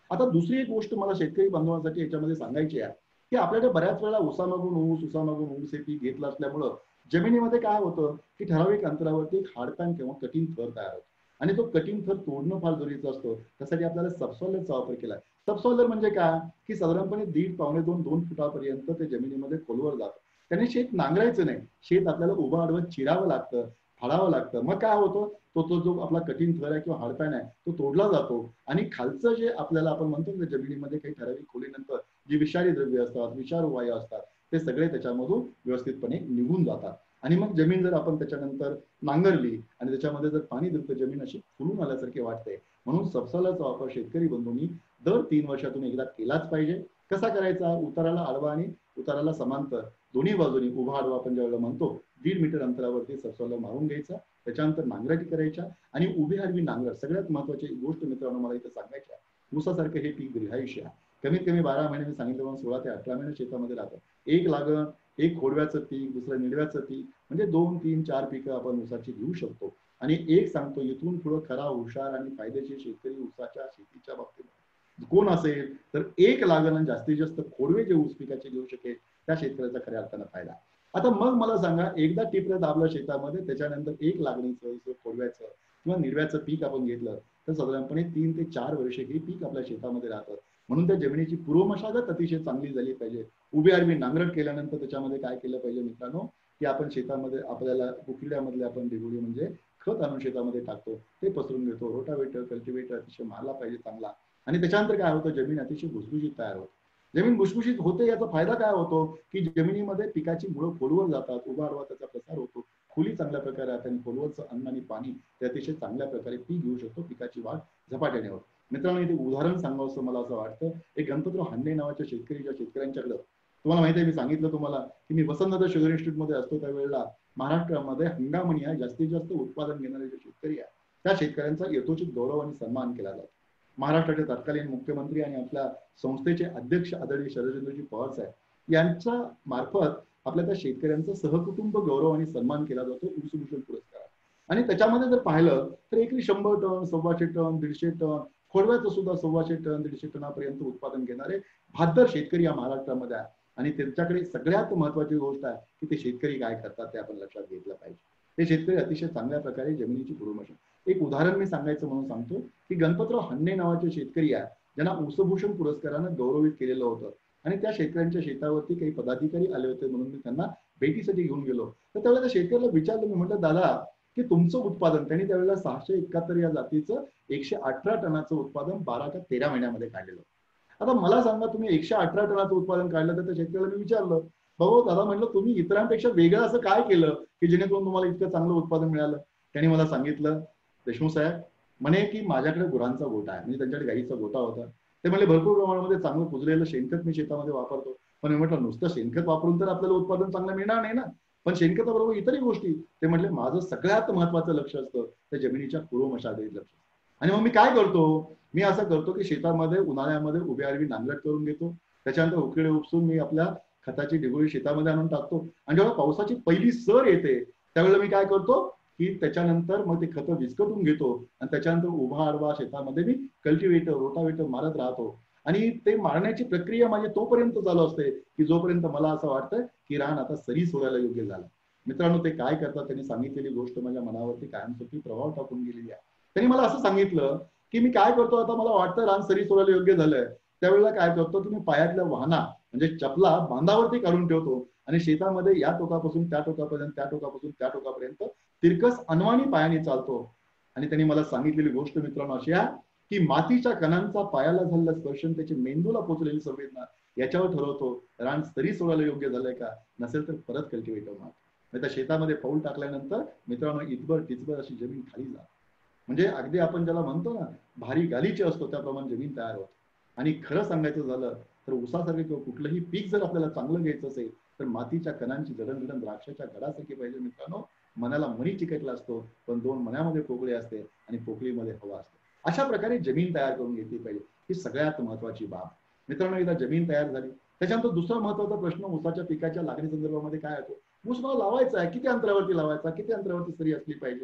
आता दुसरी एक गोष्ट मला शेतकरी बांधवांसाठी याच्यामध्ये सांगायची आहे की आपल्याकडे बऱ्याच वेळा उसामागून ऊस हे पीक घेतलं असल्यामुळं जमिनीमध्ये काय होतं की ठराविक अंतरावरती एक हार्डपॅन किंवा कटिंग थर तयार होतो आणि तो कटिंग थर तोडणं फार जरुरीचं असतं. त्यासाठी आपल्याला सबसॉयलरचा वापर केला. सबसॉयलर म्हणजे काय की साधारणपणे 1.5 पावणे 2 फुटापर्यंत ते जमिनीमध्ये खोलवर जातं. त्याने शेत नांगरायचं नाही, शेत आपल्याला उभं आडवं चिरावं लागतं, फाडावं लागतं. मग काय होतं, तो जो आपला कटिंग थर आहे किंवा हार्डपॅन आहे तो तोडला जातो आणि खालचं जे आपल्याला आपण म्हणतो की जमिनीमध्ये काही ठराविक खोलीनंतर जी विषारी द्रव्य असतात, विषारू वायू असतात, ते सगळे त्याच्यामधून व्यवस्थितपणे निघून जातात. आणि मग जमीन जर आपण त्याच्यानंतर नांगरली आणि त्याच्यामध्ये जर पाणी दिलं तर जमीन अशी फुलून आल्यासारखी वाटते. म्हणून सबसॉयलरचा वापर शेतकरी बंधूंनी दर 3 वर्षातून एकदा केलाच पाहिजे. कसा करायचा, उताराला आडवा आणि उताराला समांतर दोन्ही बाजूनी उभा आडवा आपण ज्यावेळेला म्हणतो 1.5 मीटर अंतरावरती सबसॉयलर मारून घ्यायचा. त्याच्यानंतर नांगराटी करायच्या आणि उभी आडवी नांगर. सगळ्यात महत्वाची गोष्ट मित्रांनो मला इथं सांगायची आहे, ऊसासारखं हे पीक दीर्घायुष्य आहे. कमीत कमी 12 महिने मी सांगितलं 16 ते 18 महिने शेतामध्ये राहतं. एक लागण, एक खोडव्याचं पीक, दुसरं निडव्याचं पीक, म्हणजे 2, 3, 4 पिकं आपण ऊसाची घेऊ शकतो. आणि एक सांगतो, इथून पुढे खरा हुशार आणि फायदेशीर शेतकरी ऊसाच्या शेतीच्या बाबतीत कोण असेल तर एक लागण आणि जास्तीत जास्त खोडवे जे ऊस पिकाचे घेऊ शकेल त्या शेतकऱ्याचा खऱ्या अर्थानं फायदा. आता मग मला सांगा, एकदा टिपऱ्या दाबलं शेतामध्ये त्याच्यानंतर एक लागणीचं खोडव्याचं किंवा निडव्याचं पीक आपण घेतलं तर साधारणपणे 3 ते 4 वर्षे हे पीक आपल्या शेतामध्ये राहतं. म्हणून त्या जमिनीची पूर्वमशागत अतिशय चांगली झाली पाहिजे. उभी आडवी नांगरट केल्यानंतर त्याच्यामध्ये काय केलं पाहिजे मित्रांनो, की आपण शेतामध्ये आपल्याला उकिरड्यामधले आपण देगुडी म्हणजे खत आणून शेतामध्ये टाकतो, ते पसरून घेतो. रोटावेटर, कल्टिवेटर अतिशय मारला पाहिजे चांगला. आणि त्याच्यानंतर काय होतं, जमीन अतिशय भुसभुशीत तयार होते. जमीन भुसभुशीत होते याचा फायदा काय होतो की जमिनीमध्ये पिकाची मुळं खोलवर जातात, उभा आडवा त्याचा प्रसार होतो, खोली चांगल्या प्रकारे राहते आणि खोलवरचं अन्न आणि पाणी ते अतिशय चांगल्या प्रकारे पीक घेऊ शकतो, पिकाची वाढ झपाट्याने होते. मित्रांनो इथे उदाहरण सांगावं असं मला असं वाटतं. एक गणपतराव हांडे नावाच्या शेतकऱ्यांच्याकडं, तुम्हाला माहिती आहे मी सांगितलं तुम्हाला की मी वसंतदादा शुगर इन्स्टिट्यूटमध्ये असतो त्यावेळेला महाराष्ट्रामध्ये हंगामणी आहे जास्तीत जास्त उत्पादन घेणारे जे शेतकरी आहे त्या शेतकऱ्यांचा यथोचित गौरव आणि सन्मान केला जातो. महाराष्ट्राचे तत्कालीन मुख्यमंत्री आणि आपल्या संस्थेचे अध्यक्ष आदरणीय शरदचंद्रजी पवार साहेब यांच्या मार्फत आपल्या त्या शेतकऱ्यांचा सहकुटुंब गौरव आणि सन्मान केला जातो ऊसभूषण पुरस्कार. आणि त्याच्यामध्ये जर पाहिलं तर एकरी 100 टन, 125 टन, 150 टन, खोडव्याचं सुद्धा 125 टन, 150 टनापर्यंत उत्पादन घेणारे बहादर शेतकरी या महाराष्ट्रामध्ये आहे. आणि त्यांच्याकडे सगळ्यात महत्वाची गोष्ट आहे की ते शेतकरी काय करतात ते आपण लक्षात घेतलं पाहिजे. ते शेतकरी अतिशय चांगल्या प्रकारे जमिनीची पूर्वमशागत. एक उदाहरण मी सांगायचं म्हणून सांगतो की गणपतराव हांडे नावाचे शेतकरी आहे ज्यांना ऊसभूषण पुरस्कारानं गौरवित केलेलं होतं. आणि त्या शेतकऱ्यांच्या शेतावरती काही पदाधिकारी आले होते म्हणून मी त्यांना भेटीसाठी घेऊन गेलो. तर त्यावेळेला त्या शेतकऱ्याला विचारलं, मी म्हटलं दादा की तुमचं उत्पादन, त्यांनी त्यावेळेला 671 या जातीचं 118 टनाचं उत्पादन 12 का 13 महिन्यामध्ये काढलेलं. आता मला सांगा, तुम्ही 118 टनाचं उत्पादन काढलं तर त्या शेतकऱ्याला मी विचारलं, भाऊ दादा म्हटलं तुम्ही इतरांपेक्षा वेगळं असं काय केलं की जेणेकरून तुम्हाला इतकं चांगलं उत्पादन मिळालं. त्यांनी मला सांगितलं, देशमुख साहेब म्हणे की माझ्याकडे गुरांचा गोठा आहे, म्हणजे त्यांच्याकडे गाईचा गोठा होता. ते म्हणजे भरपूर प्रमाणामध्ये चांगलं कुजलेलं शेणखत मी शेतामध्ये वापरतो. पण मी म्हटलं नुसतं शेणखत वापरून तर आपल्याला उत्पादन चांगलं मिळणार नाही ना, पण शेणखताबरोबर इतरही गोष्टी. ते म्हटले माझं सगळ्यात महत्वाचं लक्ष असतं त्या जमिनीच्या पूर्वमशागतीत लक्ष. आणि मग मी काय करतो, मी असं करतो की शेतामध्ये उन्हाळ्यामध्ये उभ्या आडवी नांगरट करून घेतो, त्याच्यानंतर उकिरडे उपसून मी आपल्या खताची डिगोळी शेतामध्ये आणून टाकतो. आणि जेव्हा पावसाची पहिली सर येते त्यावेळेला मी काय करतो की त्याच्यानंतर मग ते खतं विस्कटून घेतो आणि त्याच्यानंतर उभा आडवा शेतामध्ये मी कल्टिवेटर, रोटावेटर मारत राहतो. आणि ते मारण्याची प्रक्रिया माझी तोपर्यंत चालू असते की जोपर्यंत मला असं वाटतं की रान आता सरी सोडायला योग्य झालं. मित्रांनो ते काय करतात, त्यांनी सांगितलेली गोष्ट माझ्या मनावरती कायमस्वरूपी प्रभाव टाकून गेलेली आहे. त्यांनी मला असं सांगितलं की मी काय करतो, आता मला वाटतं रान सरी सोडायला योग्य झालंय, त्यावेळेला काय करतो, तुम्ही पायातल्या वाहना म्हणजे चपला बांधावरती काढून ठेवतो आणि शेतामध्ये या टोकापासून त्या टोकापर्यंत, त्या टोकापासून त्या टोकापर्यंत तिरकस अनवाणी पायाने चालतो. आणि त्यांनी मला सांगितलेली गोष्ट मित्रांनो अशी आहे की मातीच्या कणांचा पायाला झालेला स्पर्श, त्याची मेंदूला पोचलेली संवेदना याच्यावर ठरवतो रान सरी सोडायला योग्य झालंय का, नसेल तर परत कल्टिवेटर मारतो. त्या शेतामध्ये पाऊल टाकल्यानंतर मित्रांनो इतभर टिचभर अशी जमीन खाली जाते. म्हणजे अगदी आपण ज्याला म्हणतो ना भारी गालीचे असतो त्याप्रमाणे जमीन तयार होते. आणि खरं सांगायचं झालं तर ऊसासारखं किंवा कुठलंही पीक जर आपल्याला चांगलं घ्यायचं असेल तर मातीच्या कणांची जडणघडण द्राक्षाच्या घडासारखी पाहिजे मित्रांनो. मनाला मणी चिकटला असतो पण 2 मण्यामध्ये पोकळी असते आणि पोकळीमध्ये हवा असते. अशा प्रकारे जमीन तयार करून घेतली पाहिजे, ही सगळ्यात महत्वाची बाब. मित्रांनो एकदा जमीन तयार झाली त्याच्यानंतर दुसरा महत्वाचा प्रश्न ऊसाच्या पिकाच्या लागणी संदर्भामध्ये काय येतो, ऊस मला लावायचा आहे, किती अंतरावरती लावायचा, किती अंतरावरती सरी असली पाहिजे.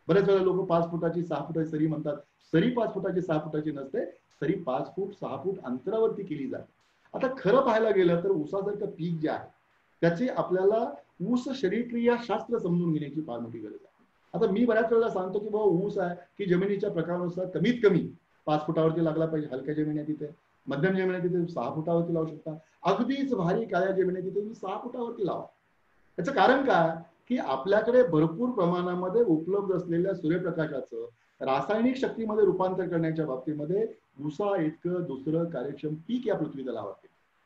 बरेच वेळा लोक 5 फुटाची 6 फुटाची सरी म्हणतात. सरी 5 फुटाची 6 फुटाची नसते, सरी 5 फूट 6 फूट अंतरावरती केली जाते. आता खरं पाहायला गेलं तर ऊसासारखं पीक जे आहे त्याची आपल्याला ऊस शरीरक्रिया शास्त्र समजून घेण्याची फार मोठी गरज आहे. आता मी बऱ्याच वेळेला सांगतो की बाबा ऊस आहे की जमिनीच्या प्रकारानुसार कमीत कमी 5 फुटावरती लागला पाहिजे. हलक्या जमिनी तिथे, मध्यम जमिनी तिथे 6 फुटावरती लावू शकता. अगदीच भारी काळ्या जमिनी तिथे तुम्ही 6 फुटावरती लावा. त्याचं कारण काय की आपल्याकडे भरपूर प्रमाणामध्ये उपलब्ध असलेल्या सूर्यप्रकाशाचं रासायनिक शक्तीमध्ये रूपांतर करण्याच्या बाबतीमध्ये ऊसा इतकं दुसरं कार्यक्षम पीक या पृथ्वी तलावरती.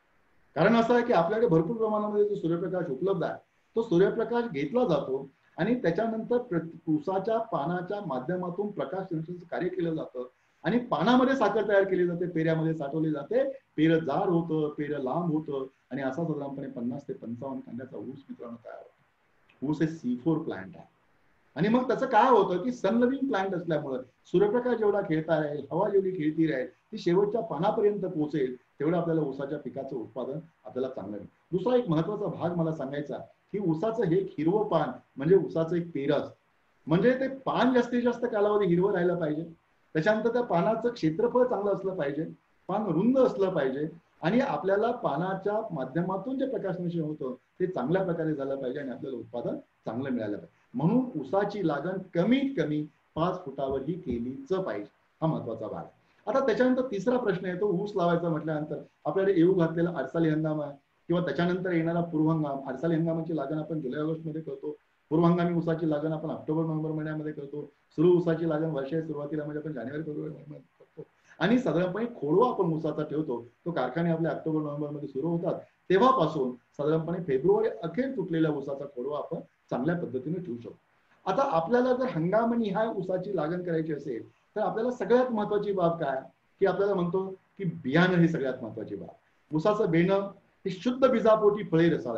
कारण असं आहे की आपल्याकडे भरपूर प्रमाणामध्ये जो सूर्यप्रकाश उपलब्ध आहे तो सूर्यप्रकाश घेतला जातो आणि त्याच्यानंतर ऊसाच्या पानाच्या माध्यमातून प्रकाश संश्लेषणाचं कार्य केलं जातं आणि पानामध्ये साखर तयार केली जाते, पेऱ्यामध्ये साठवली जाते, पेरं जाड होतं, पेरं लांब होतं आणि असा साधारणपणे 50 ते 55 कांड्याचा ऊस मित्रांनो तयार होतो. ऊस हे C4 प्लांट आहे आणि मग त्याचं काय होतं की सनलविंग प्लांट असल्यामुळे सूर्यप्रकाश जेवढा खेळता राहील, हवा जेवढी खेळती राहील, ती शेवटच्या पानापर्यंत पोहोचेल, तेवढं आपल्याला ऊसाच्या पिकाचं उत्पादन आपल्याला चांगलं मिळेल. दुसरा एक महत्वाचा भाग मला सांगायचा की ऊसाचं हे हिरवं पान म्हणजे ऊसाचं एक पेरस, म्हणजे ते पान जास्तीत जास्त कालावधी हिरवं राहिलं पाहिजे. त्याच्यानंतर त्या पानाचं क्षेत्रफळ चांगलं असलं पाहिजे, पान रुंद असलं पाहिजे आणि आपल्याला पानाच्या माध्यमातून जे प्रकाश संश्लेषण होतं ते चांगल्या प्रकारे झालं पाहिजे आणि आपल्याला उत्पादन चांगलं मिळालं पाहिजे. म्हणून ऊसाची लागण कमीत कमी 5 फुटावर ही केलीच पाहिजे. हा महत्वाचा भाग. आता त्याच्यानंतर तिसरा प्रश्न येतो, ऊस लावायचा म्हटल्यानंतर आपल्याकडे येऊ घातलेला अडसाली हंगाम आहे किंवा त्याच्यानंतर येणारा पूर्व हंगाम. अडसाली हंगामाची लागण आपण जुलै ऑगस्ट मध्ये करतो, पूर्व हंगामी ऊसाची लागण आपण ऑक्टोबर नोव्हेंबर महिन्यामध्ये करतो, सुरू ऊसाची लागण वर्षाच्या सुरुवातीला म्हणजे आपण जानेवारी फेब्रुवारी महिन्यामध्ये करतो आणि साधारणपणे खोडवा आपण ऊसाचा ठेवतो तो कारखाने आपल्या ऑक्टोबर नोव्हेंबर मध्ये सुरू होतात, तेव्हापासून साधारणपणे फेब्रुवारी अखेर तुटलेल्या ऊसाचा खोडवा आपण चांगल्या पद्धतीने ठेवू शकतो. आता आपल्याला जर हंगामी ह्या ऊसाची लागण करायची असेल तर आपल्याला सगळ्यात महत्वाची बाब काय की आपल्याला म्हणतो की बियाणं ही सगळ्यात महत्वाची बाब. ऊसाचं बेणं हे शुद्ध बीजापोटी फळे रसाळ.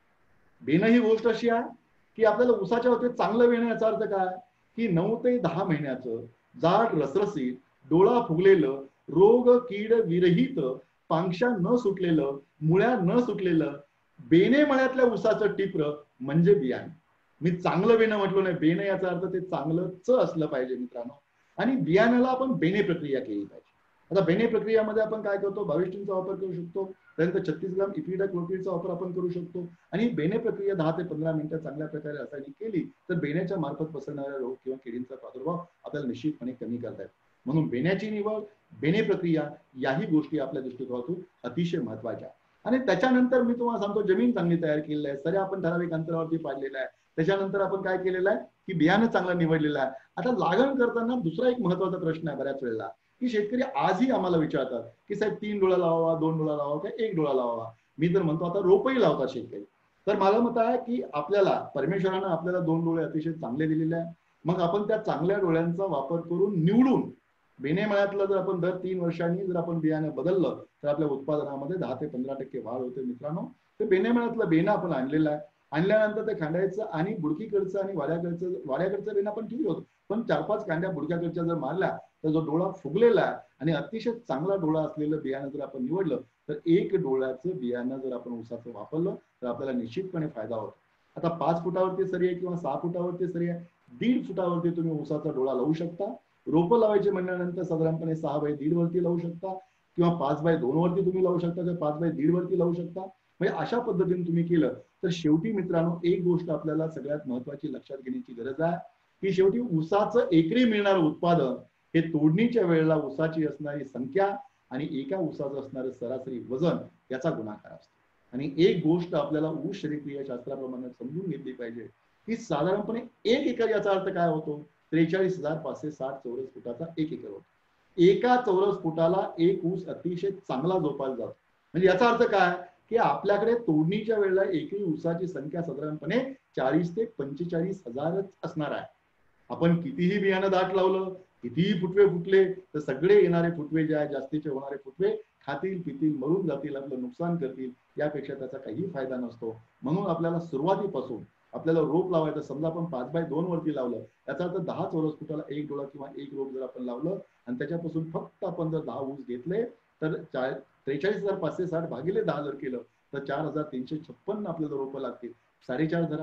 बेणं ही गोष्ट अशी आहे की आपल्याला ऊसाच्या बाबतीत चांगलं बेणं याचा अर्थ काय की 9 ते 10 महिन्याचं जाड रसरशीत डोळा फुगलेलं रोग कीड विरहित पांक्षा न सुटलेलं मुळ्या न सुटलेलं बेणे मळ्यातल्या ऊसाचं टिपर म्हणजे बियाणं. मी चांगलं बेणं म्हटलं नाही, बेणं याचा अर्थ ते चांगलंच असलं पाहिजे मित्रांनो. आणि बियाण्याला आपण बेणे प्रक्रिया केली पाहिजे. आता बेणे प्रक्रियामध्ये आपण काय करतो, 22 चा वापर करू शकतो, त्यानंतर 36 ग्राम इपिडाक्लोप्रिडचा वापर आपण करू शकतो आणि बेणे प्रक्रिया 10 ते 15 मिनिटं चांगल्या प्रकारे रासायनिक केली तर बेण्याच्या मार्फत पसरणाऱ्या रोग किंवा किडींचा प्रादुर्भाव आपल्याला निश्चितपणे कमी करता येतो. म्हणून बेण्याची निवड, बेणे प्रक्रिया याही गोष्टी आपल्या दृष्टिकोनातून अतिशय महत्वाच्या. आणि त्याच्यानंतर मी तुम्हाला सांगतो जमीन चांगली तयार केलेली आहे, सऱ्या आपण ठराविक अंतरावरती पाडलेला आहे, त्याच्यानंतर आपण काय केलेलं आहे की बियाणं चांगलं निवडलेलं आहे. आता लागण करताना दुसरा एक महत्वाचा प्रश्न आहे बऱ्याच वेळेला की शेतकरी आजही आम्हाला विचारतात की साहेब 3 डोळा लावावा, 2 डोळा लावावा का 1 डोळा लावावा. मी तर म्हणतो आता रोपही लावतात शेतकरी. तर माझं मत आहे की आपल्याला परमेश्वरानं आपल्याला 2 डोळे अतिशय चांगले दिलेले आहे, मग आपण त्या चांगल्या डोळ्यांचा वापर करून निवडून बेणे मळ्यातलं जर आपण दर 3 वर्षांनी जर आपण बियाणं बदललं तर आपल्या उत्पादनामध्ये 10 ते 15% वाढ होते मित्रांनो. ते बेणे मळ्यातलं बेणं आपण आणलेलं आहे, आणल्यानंतर ते खांडायचं आणि बुडकीकडचं आणि वाड्याकडचं बेणं आपण ठेवलं होतं, पण 4-5 कांड्या बुडक्याकडच्या जर मारल्या तर जो डोळा फुगलेला आहे आणि अतिशय चांगला डोळा असलेलं बियाणं जर आपण निवडलं तर 1 डोळ्याचं बियाणं जर आपण ऊसाचं वापरलं तर आपल्याला निश्चितपणे फायदा होतो. आता 5 फुटावरती सरी आहे किंवा 6 फुटावरती सरी आहे, 1.5 फुटावरती तुम्ही ऊसाचा डोळा लावू शकता. रोपं लावायचे म्हणल्यानंतर साधारणपणे 6x1.5 वरती लावू शकता किंवा 5x2 वरती तुम्ही लावू शकता किंवा 5x1.5 वरती लावू शकता. म्हणजे अशा पद्धतीने तुम्ही केलं तर शेवटी मित्रांनो एक गोष्ट आपल्याला सगळ्यात महत्वाची लक्षात घेण्याची गरज आहे की शेवटी ऊसाचं एकरी मिळणारं उत्पादन हे तोडणीच्या वेळेला ऊसाची असणारी संख्या आणि एका ऊसाचं असणारं सरासरी वजन याचा गुणाकार असतो. आणि एक गोष्ट आपल्याला ऊस शरीरक्रिया शास्त्राप्रमाणे समजून घेतली पाहिजे की साधारणपणे 1 एकर याचा अर्थ काय होतो, 43,560 चौरस फुटाचा 1 एकर होतो. एका चौरस फुटाला एक ऊस अतिशय चांगला जोपासला जातो. म्हणजे याचा अर्थ काय की आपल्याकडे तोडणीच्या वेळेला एकरी ऊसाची संख्या साधारणपणे 40 ते 45 हजारच असणार आहे. आपण कितीही बियाणं दाट लावलं, कितीही फुटवे फुटले तर सगळे येणारे फुटवे जे आहे जास्तीचे होणारे फुटवे खातील पितील मरून जातील, आपलं नुकसान करतील, यापेक्षा त्याचा काही फायदा नसतो. म्हणून आपल्याला सुरुवातीपासून आपल्याला रोप लावायचं, समजा आपण 5x2 वरती लावलं याचा अर्थ 10 चौरस फुटाला 1 डोळा किंवा 1 रोप जर आपण लावलं आणि त्याच्यापासून फक्त आपण जर 10 ऊस घेतले तर 43,560 भागिले 10 जर केलं तर 4,356 आपल्याला रोपं लागतील. 4.5 धरा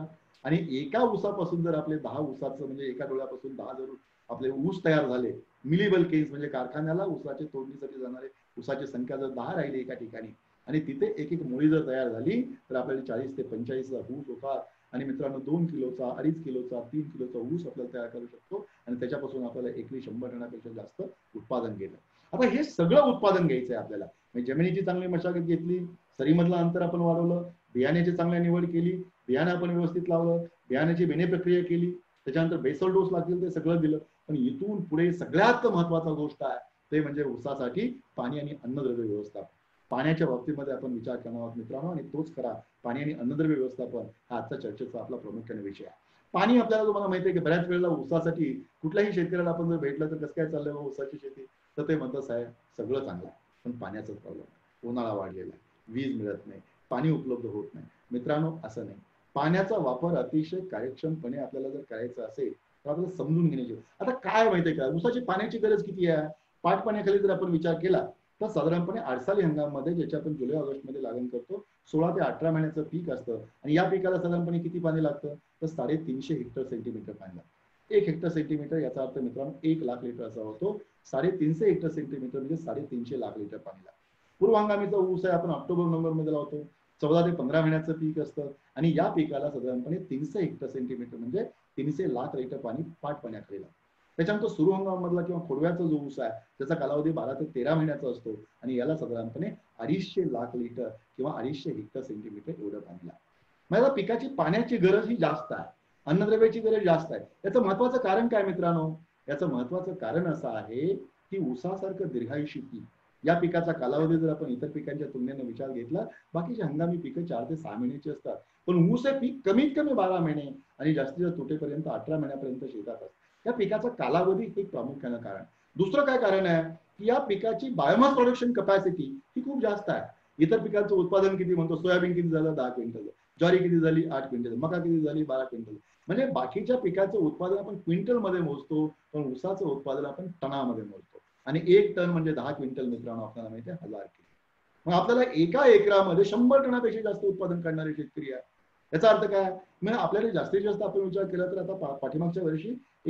आणि एका ऊसापासून जर आपले 10 ऊसाचं म्हणजे एका डोळ्यापासून 10 जर आपले ऊस तयार झाले, मिलेबल केस म्हणजे कारखान्याला ऊसाचे तोडणीसाठी जाणारे ऊसाची संख्या जर 10 राहिली एका ठिकाणी आणि तिथे एक एक मुळी जर तयार झाली तर आपल्याला 40 ते 45 ऊस होतात. आणि मित्रांनो 2 किलोचा, 2.5 किलोचा, 3 किलोचा ऊस आपल्याला तयार करू शकतो आणि त्याच्यापासून आपल्याला एकरी 100 टनापेक्षा जास्त उत्पादन घेणं. आता हे सगळं उत्पादन घ्यायचं आहे आपल्याला. म्हणजे जमिनीची चांगली मशागत घेतली, सरीमधलं अंतर आपण वाढवलं, बियाण्याची चांगली निवड केली, बियाणं आपण व्यवस्थित लावलं, बियाण्याची बेणे प्रक्रिया केली, त्याच्यानंतर बेसल डोस लागतील ते सगळं दिलं. पण इथून पुढे सगळ्यात महत्वाचा गोष्ट आहे ते म्हणजे ऊसासाठी पाणी आणि अन्नद्रव्य व्यवस्थापन. पाण्याच्या बाबतीमध्ये आपण विचार करणार आहोत मित्रांनो, आणि तोच खरा पाणी आणि अन्नद्रव्य व्यवस्थापन हा आजच्या चर्चेचा आपला प्रामुख्याने विषय आहे. पाणी आपल्याला तुम्हाला माहिती आहे की बऱ्याच वेळेला ऊसासाठी कुठल्याही शेतकऱ्याला आपण जर भेटलं तर कसं काय चाललंय ऊसाची शेती, तर ते म्हणतात साहेब सगळं चांगलं आहे पण पाण्याचाच प्रॉब्लेम, उन्हाळा वाढलेला आहे, वीज मिळत नाही, पाणी उपलब्ध होत नाही. मित्रांनो असं नाही, पाण्याचा वापर अतिशय कार्यक्षमपणे आपल्याला जर करायचा असेल तर आपल्याला समजून घेण्याची. आता काय माहितीये का, ऊसाची पाण्याची गरज किती आहे? पाण्याखाली जर आपण विचार केला तर साधारणपणे आडसाली हंगामामध्ये ज्याच्या आपण जुलै ऑगस्ट मध्ये लागण करतो 16 ते 18 महिन्याचं पीक असतं आणि या पिकाला साधारणपणे किती पाणी लागतं तर 350 हेक्टर सेंटीमीटर पाणी लागतं. 1 हेक्टर सेंटीमीटर याचा अर्थ मित्रांनो 1 लाख लिटर असा होतो. 350 हेक्टर सेंटीमीटर म्हणजे 350 लाख लिटर पाणी लागतं. पूर्व हंगामीचा ऊस आहे आपण ऑक्टोबर नोव्हेंबर मध्ये लावतो, 14 ते 15 महिन्याचं पीक असतं आणि या पिकाला साधारणपणे 300 हेक्टर सेंटीमीटर म्हणजे 300 लाख लिटर पाणी पाण्याखाली लागतं. त्याच्यानंतर सुरू हंगामामधला किंवा खोडव्याचा जो ऊस आहे त्याचा कालावधी 12 ते 13 महिन्याचा असतो आणि याला साधारणपणे 250 लाख लिटर किंवा 250 हेक्टर सेंटीमीटर एवढं पाणी लागतं. म्हणजे पिकाची पाण्याची गरज ही जास्त आहे, अन्नद्रव्याची गरज जास्त आहे. याचं महत्वाचं कारण काय मित्रांनो? याचं महत्वाचं कारण असं आहे की ऊसासारखं दीर्घायुषी पीक, या पिकाचा कालावधी जर आपण इतर पिकांच्या तुलनेने विचार घेतला, बाकीचे हंगामी पिकं 4 ते 6 महिन्याची असतात, पण ऊस हे पीक कमीत कमी 12 महिने आणि जास्तीत जास्त तुटेपर्यंत 18 महिन्यापर्यंत शेतात असतात. या पिकाचा कालावधी एक प्रामुख्यानं कारण. दुसरं काय कारण आहे की या पिकाची बायोमास प्रोडक्शन कपॅसिटी ही खूप जास्त आहे. इतर पिकांचं उत्पादन किती म्हणतो, सोयाबीन किती झालं 10 क्विंटल, ज्वारी किती झाली 8 क्विंटल, मका किती झाली 12 क्विंटल. म्हणजे बाकीच्या पिकाचं उत्पादन आपण क्विंटल मध्ये मोजतो पण ऊसाचं उत्पादन आपण टनामध्ये मोजतो आणि 1 टन म्हणजे 10 क्विंटल मित्रांनो आपल्याला माहिती आहे 1000 किलो. मग आपल्याला एका एकरामध्ये 100 टनापेक्षा जास्त उत्पादन करणारे शेतकरी आहे. याचा अर्थ काय, म्हणजे आपल्याला जास्तीत जास्त आपण विचार केला तर आता पाठीमागच्या वर्षी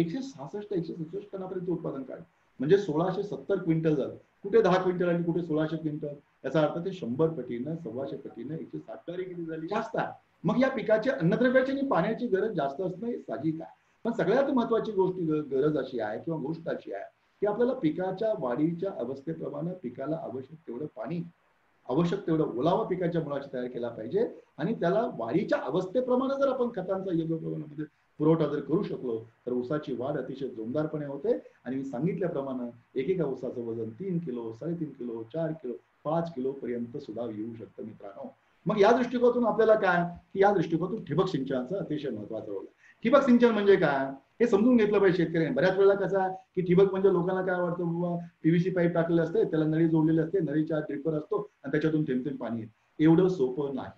167 टनापर्यंत उत्पादन काढलं म्हणजे 1670 क्विंटल झालं. कुठे 10 क्विंटल आणि कुठे 1600 क्विंटल, याचा अर्थ ते 100 पटीनं 125 पटीनं 160 किती झाली जास्त आहे. मग या पिकाच्या अन्नद्रव्याची आणि पाण्याची गरज जास्त असणं हे साहजिक आहे. पण सगळ्यात महत्वाची गोष्ट गरज अशी आहे किंवा गोष्ट अशी आहे की आपल्याला पिकाच्या वाढीच्या अवस्थेप्रमाणे पिकाला आवश्यक तेवढं पाणी, आवश्यक तेवढं ओलावा पिकाच्या मुळाशी तयार केला पाहिजे आणि त्याला वाढीच्या अवस्थेप्रमाणे जर आपण खतांचा योग्य प्रमाणामध्ये पुरवठा जर करू शकलो तर ऊसाची वाढ अतिशय जोमदारपणे होते. आणि मी सांगितल्याप्रमाणे एकेका ऊसाचं वजन 3 किलो, 3.5 किलो, 4 किलो, 5 किलो पर्यंत सुद्धा येऊ शकतं मित्रांनो. मग या दृष्टिकोनातून आपल्याला काय की या दृष्टिकोनातून ठिबक सिंचनाचा अतिशय महत्वाचा रोल आहे. ठिबक सिंचन म्हणजे काय हे समजून घेतलं पाहिजे शेतकऱ्यांनी. बऱ्याच वेळेला कसं आहे की ठिबक म्हणजे लोकांना काय वाटतं बाबा पीव्हीसी पाईप टाकलेले असते, त्याला नळी जोडलेली असते, नळीच्या ड्रिपर असतो आणि त्याच्यातून थेंब थेंब पाणी येतं. एवढं सोपं नाही.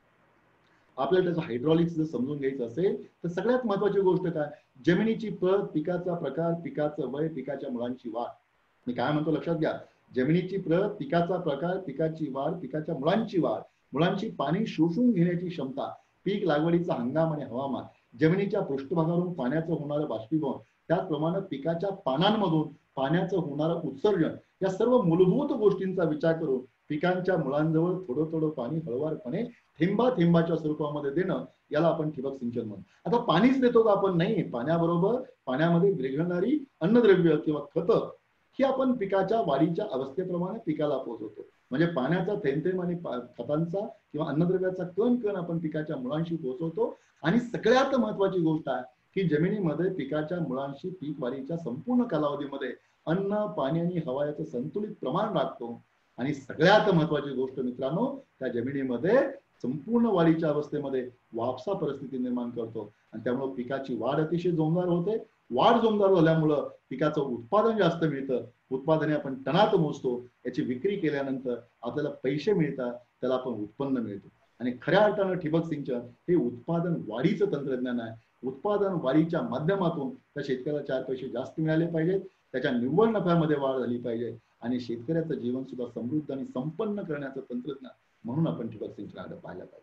आपल्याला त्याचं हायड्रॉलिक्स जर समजून घ्यायचं असेल तर सगळ्यात महत्वाची गोष्ट काय, जमिनीची प्रत, पिकाचा प्रकार, पिकाचं वय, पिकाच्या मुळांची वाढ. मी काय म्हणतो लक्षात घ्या, जमिनीची प्रत, पिकाचा प्रकार, पिकाची वाढ, पिकाच्या मुळांची वाढ, मुळांची पाणी शोषून घेण्याची क्षमता, पीक लागवडीचा हंगाम आणि हवामान, जमिनीच्या पृष्ठभागावरून पाण्याचं होणारं बाष्पीभवन, त्याचप्रमाणे पिकाच्या पानांमधून पाण्याचं होणारं उत्सर्जन, या सर्व मूलभूत गोष्टींचा विचार करून पिकांच्या मुळांजवळ थोडं थोडं पाणी हळुवारपणे थेंबा थेंबाच्या स्वरूपामध्ये देणं याला आपण ठिबक सिंचन म्हणतो. आता पाणीच देतो का आपण? नाही, पाण्याबरोबर पाण्यामध्ये विरघळणारी अन्नद्रव्य किंवा खतं ही आपण पिकाच्या वाढीच्या अवस्थेप्रमाणे पिकाला पोहोचवतो. म्हणजे पाण्याचा थेंब आणि खतांचा किंवा अन्नद्रव्याचा कण कण आपण पिकाच्या मुळांशी पोहोचवतो. आणि सगळ्यात महत्वाची गोष्ट आहे की जमिनीमध्ये पिकाच्या मुळांशी पीक वाढीच्या संपूर्ण कालावधीमध्ये अन्न, पाणी आणि हवा याचं संतुलित प्रमाण राखतो. आणि सगळ्यात महत्वाची गोष्ट मित्रांनो, त्या जमिनीमध्ये संपूर्ण वाढीच्या अवस्थेमध्ये वापसा परिस्थिती निर्माण करतो आणि त्यामुळे पिकाची वाढ अतिशय जोमदार होते. वाढ जोमदार झाल्यामुळं पिकाचं उत्पादन जास्त मिळतं. उत्पादने आपण टनात मोजतो, याची विक्री केल्यानंतर आपल्याला पैसे मिळतात, त्याला आपण उत्पन्न मिळतो. आणि खऱ्या अर्थानं ठिबक सिंचन हे उत्पादन वाढीचं तंत्रज्ञान आहे. उत्पादन वाढीच्या माध्यमातून त्या शेतकऱ्याला 4 पैसे जास्त मिळाले पाहिजेत, त्याच्या निव्वळ नफ्यामध्ये वाढ झाली पाहिजे आणि शेतकऱ्याचं जीवन सुद्धा समृद्ध आणि संपन्न करण्याचं तंत्रज्ञान म्हणून आपण ठिबक सिंचनाकडे पाहिलं पाहिजे.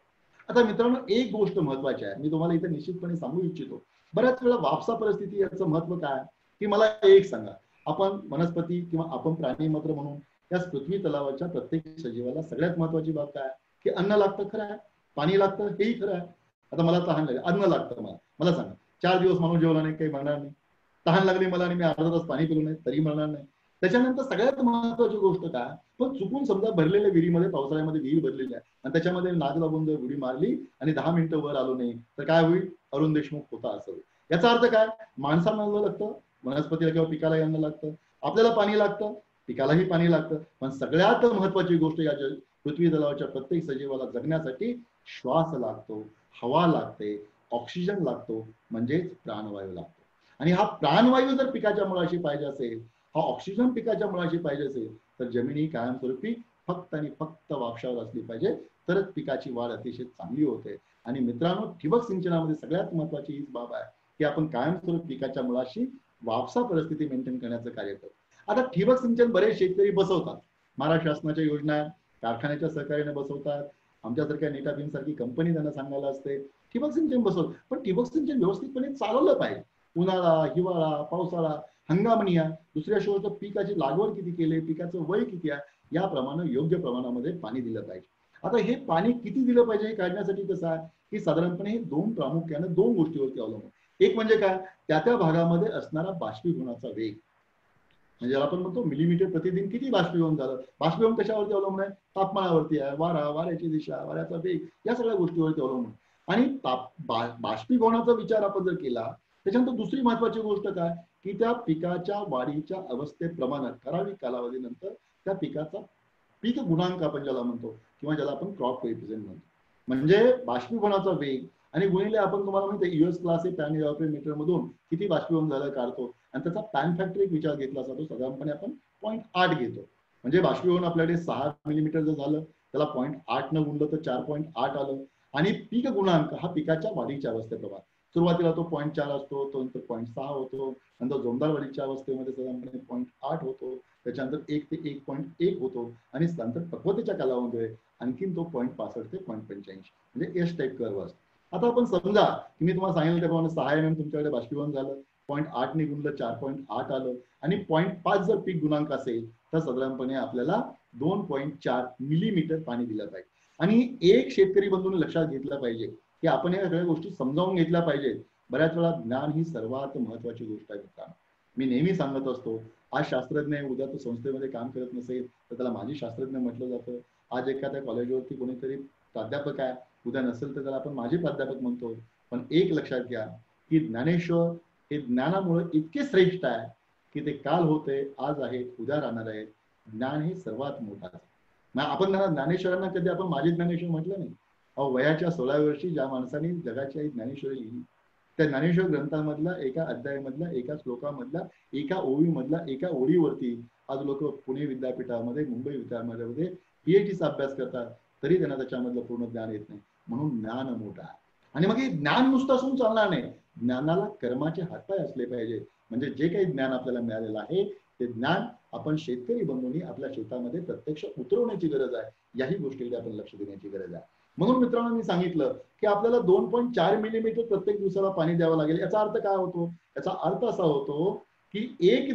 आता मित्रांनो, एक गोष्ट महत्वाची आहे, मी तुम्हाला इथे निश्चितपणे सांगू इच्छितो. बऱ्याच वेळा वापसा परिस्थिती याचं महत्व काय, की मला एक सांगा, आपण वनस्पती किंवा आपण प्राणी मात्र म्हणून या पृथ्वी तलावाच्या प्रत्येक सजीवाला सगळ्यात महत्वाची बाब काय, की अन्न लागतं, खरं आहे, पाणी लागतं, हेही खरं आहे. आता मला तहान लागली, अन्न लागतं, मला मला सांगा, 4 दिवस माणूस जेवला नाही, काही म्हणणार नाही. तहान लागली मला आणि मी अर्धा तास पाणी पिलो नाही तरी म्हणणार नाही. त्याच्यानंतर सगळ्यात महत्वाची गोष्ट काय, पण चुकून समजा भरलेल्या विहिरीमध्ये, पावसाळ्यामध्ये विहीर भरलेली आहे आणि त्याच्यामध्ये नाग लागून जर उडी मारली आणि 10 मिनिटं वर आलो नाही तर काय होईल, अरुण देशमुख होता असं होईल. याचा अर्थ काय, माणसाला अन्न लागतं, वनस्पतीला किंवा पिकाला अन्न लागतं, आपल्याला पाणी लागतं, पिकालाही पाणी लागतं, पण सगळ्यात महत्वाची गोष्ट या पृथ्वी तलावाच्या प्रत्येक सजीवाला जगण्यासाठी श्वास लागतो, हवा लागते, ऑक्सिजन लागतो, म्हणजेच प्राणवायू लागतो. आणि हा प्राणवायू जर पिकाच्या मुळाशी पाहिजे असेल, हा ऑक्सिजन पिकाच्या मुळाशी पाहिजे असेल, तर जमिनी कायमस्वरूपी फक्त आणि फक्त वापशावर असली पाहिजे, तरच पिकाची वाढ अतिशय चांगली होते. आणि मित्रांनो, ठिबक सिंचनामध्ये सगळ्यात महत्वाची हीच बाब आहे की आपण कायमस्वरूपी पिकाच्या मुळाशी वापसा परिस्थिती मेंटेन करण्याचं कार्य करतो. आता ठिबक सिंचन बरेच शेतकरी बसवतात, महाराष्ट्र शासनाच्या योजना, कारखान्याच्या सहकार्याने बसवतात, आमच्यासारख्या नेटाफिन सारखी कंपनी त्यांना सांगायला असते ठिबक सिंचन बसवत, पण ठिबक सिंचन व्यवस्थितपणे चालवलं पाहिजे. उन्हाळा, हिवाळा, पावसाळा, हंगामनिया, दुसऱ्या शेवटचं पिकाची लागवड किती केली, पिकाचं वय किती आहे, याप्रमाणे योग्य प्रमाणामध्ये पाणी दिलं पाहिजे. आता हे पाणी किती दिलं पाहिजे हे काढण्यासाठी कसं आहे की साधारणपणे हे प्रामुख्याने दोन गोष्टीवरती अवलंबून. एक म्हणजे काय, त्या भागामध्ये असणारा बाष्पीभवनाचा वेग, म्हणजे आपण म्हणतो मिलीमीटर प्रतिदिन किती बाष्पीभवन झालं. बाष्पीभवन कशावरती अवलंबून आहे, तापमानावरती आहे, वारा, वाऱ्याची दिशा, वाऱ्याचा वेग, या सगळ्या गोष्टीवरती अवलंबून. आणि बाष्पीभवनाचा विचार आपण जर केला, त्याच्यानंतर दुसरी महत्वाची गोष्ट काय, की त्या पिकाच्या वाढीच्या अवस्थेप्रमाणे ठराविक कालावधीनंतर त्या पिकाचा पीक गुणांक आपण ज्याला म्हणतो, किंवा ज्याला आपण क्रॉप कोएफिशियंट म्हणतो, म्हणजे बाष्पीभवनाचा वेग आणि गुणिले आपण तुम्हाला माहिती युएस क्लास पॅन मीटर मधून किती बाष्पीभवन झालं काढतो, आणि त्याचा पॅन फॅक्टर एक विचार घेतला जातो, साधारणपणे आपण 0.8 घेतो. म्हणजे बाष्पीभवन आपल्याकडे 6 मिलीमीटर जर झालं, त्याला 0.8 न गुणलं तर 4.8 आलं. आणि पीक गुणांक हा पिकाच्या वाढीच्या अवस्थेप्रमाणे, सुरुवातीला तो 0.4 असतो, तो नंतर 0.6 होतो, नंतर जोमदार वाढीच्या अवस्थेमध्ये साधारणपणे 0.8 होतो, त्याच्यानंतर 1 ते 1.1 होतो, आणि नंतर पक्वतेच्या कालावधीमध्ये आणखीन तो 0.65 ते 0.85 म्हणजे एस टाईप कर्व असतो. आता आपण समजा की मी तुम्हाला सांगितलं त्याप्रमाणे 6 mm तुमच्याकडे बाष्पीभवन झालं, 0.8 ने गुणलं 4.8 आलं, आणि 0.5 जर पीक गुणांक असेल तर साधारणपणे आपल्याला 2.4 मिलीमीटर पाणी दिलं पाहिजे. आणि एक शेतकरी बंधूंनी लक्षात घेतलं पाहिजे की आपण या सगळ्या गोष्टी समजावून घेतल्या पाहिजेत. बऱ्याच वेळा ज्ञान ही सर्वात महत्वाची गोष्ट आहे मित्रांनो. मी नेहमी सांगत असतो, आज शास्त्रज्ञ उद्या तो संस्थेमध्ये काम करत नसेल तर त्याला माजी शास्त्रज्ञ म्हटलं जातं. आज एखाद्या कॉलेजवरती कोणीतरी प्राध्यापक आहे, उद्या नसेल तर त्याला आपण माजी प्राध्यापक म्हणतो. पण एक लक्षात घ्या की ज्ञानेश्वर हे ज्ञानामुळे इतके श्रेष्ठ आहे की ते काल होते, आज आहे, उद्या राहणार आहे. ज्ञान हे सर्वात मोठं आहे. आपण ज्ञानेश्वरांना कधी आपण माझे ज्ञानेश्वर म्हटलं नाही. वयाच्या 16व्या वर्षी ज्या माणसाने जगाची आई ज्ञानेश्वरी लिहिली, त्या ज्ञानेश्वर ग्रंथामधला एका अध्यायामधला, एका श्लोकामधला, एका ओळीमधला, एका ओळीवरती आज लोक पुणे विद्यापीठामध्ये, मुंबई विद्यापीठामध्ये पीएचडीचा अभ्यास करतात, तरी त्यांना त्याच्यामधलं पूर्ण ज्ञान येत नाही. म्हणून ज्ञान मोठा आहे. आणि मग हे ज्ञान नुसतं असून चालणार नाही, ज्ञानाला कर्माचे हातपाय असले पाहिजे. म्हणजे जे काही ज्ञान आपल्याला मिळालेलं आहे ते ज्ञान आपण शेतकरी बंधूंनी आपल्या शेतामध्ये प्रत्यक्ष उतरवण्याची गरज आहे. याही गोष्टीकडे आपण लक्ष देण्याची गरज आहे. म्हणून मित्रांनो, मी सांगितलं की आपल्याला 2.4 मिलीमीटर प्रत्येक दिवसाला पाणी द्यावं लागेल. याचा अर्थ काय होतो, याचा अर्थ असा होतो की 1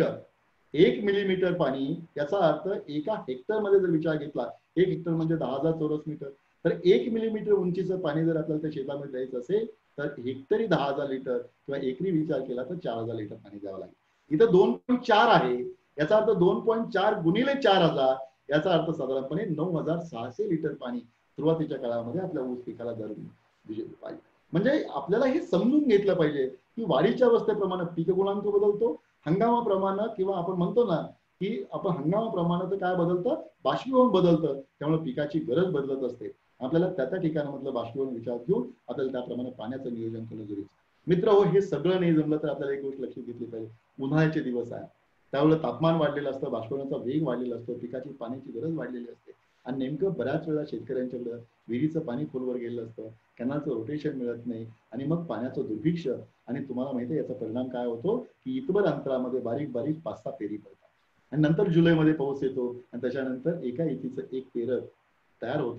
मिलीमीटर पाणी, याचा अर्थ एका हेक्टर मध्ये जर विचार घेतला, 1 हेक्टर म्हणजे 10,000 चौरस मीटर, तर 1 मिलीमीटर उंचीचं पाणी जर आपल्याला त्या शेतामध्ये द्यायचं असेल तर हेक्टरी 10,000 लिटर किंवा एकरी विचार केला तर 4,000 लिटर पाणी द्यावं लागेल. इथं 2.4 आहे, याचा अर्थ 2.4 गुणिले 4,000, याचा अर्थ साधारणपणे 9,600 लिटर पाणी सुरुवातीच्या काळामध्ये आपल्या ऊस पिकाला पाहिजे. म्हणजे आपल्याला हे समजून घेतलं पाहिजे की वाढीच्या अवस्थेप्रमाणे पीक गुणांक बदलतो, हंगामाप्रमाणे, किंवा आपण म्हणतो ना की आपण हंगामाप्रमाणे तर काय बदलतं, बाष्पीभवन बदलतं, त्यामुळे पिकाची गरज बदलत असते. आपल्याला त्या ठिकाणामधलं बाष्पीभवन विचार घेऊन आपल्याला त्याप्रमाणे पाण्याचं नियोजन करणं जरुरी. मित्र हो, हे सगळं नाही जमलं तर आपल्याला एक गोष्ट लक्षात घेतली पाहिजे, उन्हाळ्याचे दिवस आहे, त्यावेळेला तापमान वाढलेलं असतं, बाष्पीभवनाचा वेग वाढलेला असतो, पिकाची पाण्याची गरज वाढलेली असते. आणि नेमकं बऱ्याच वेळा शेतकऱ्यांच्याकडे विहिरीचं पाणी खोलवर गेलेलं असतं, कॅनलचं रोटेशन मिळत नाही, आणि मग पाण्याचं दुर्भिक्ष. आणि तुम्हाला माहिती आहे याचा परिणाम काय होतो की इतभर अंतरामध्ये बारीक बारीक 5-6 पेरी पडतात, आणि नंतर जुलैमध्ये पाऊस येतो, आणि त्याच्यानंतर एका इतीचं एक पेरं तयार होतं.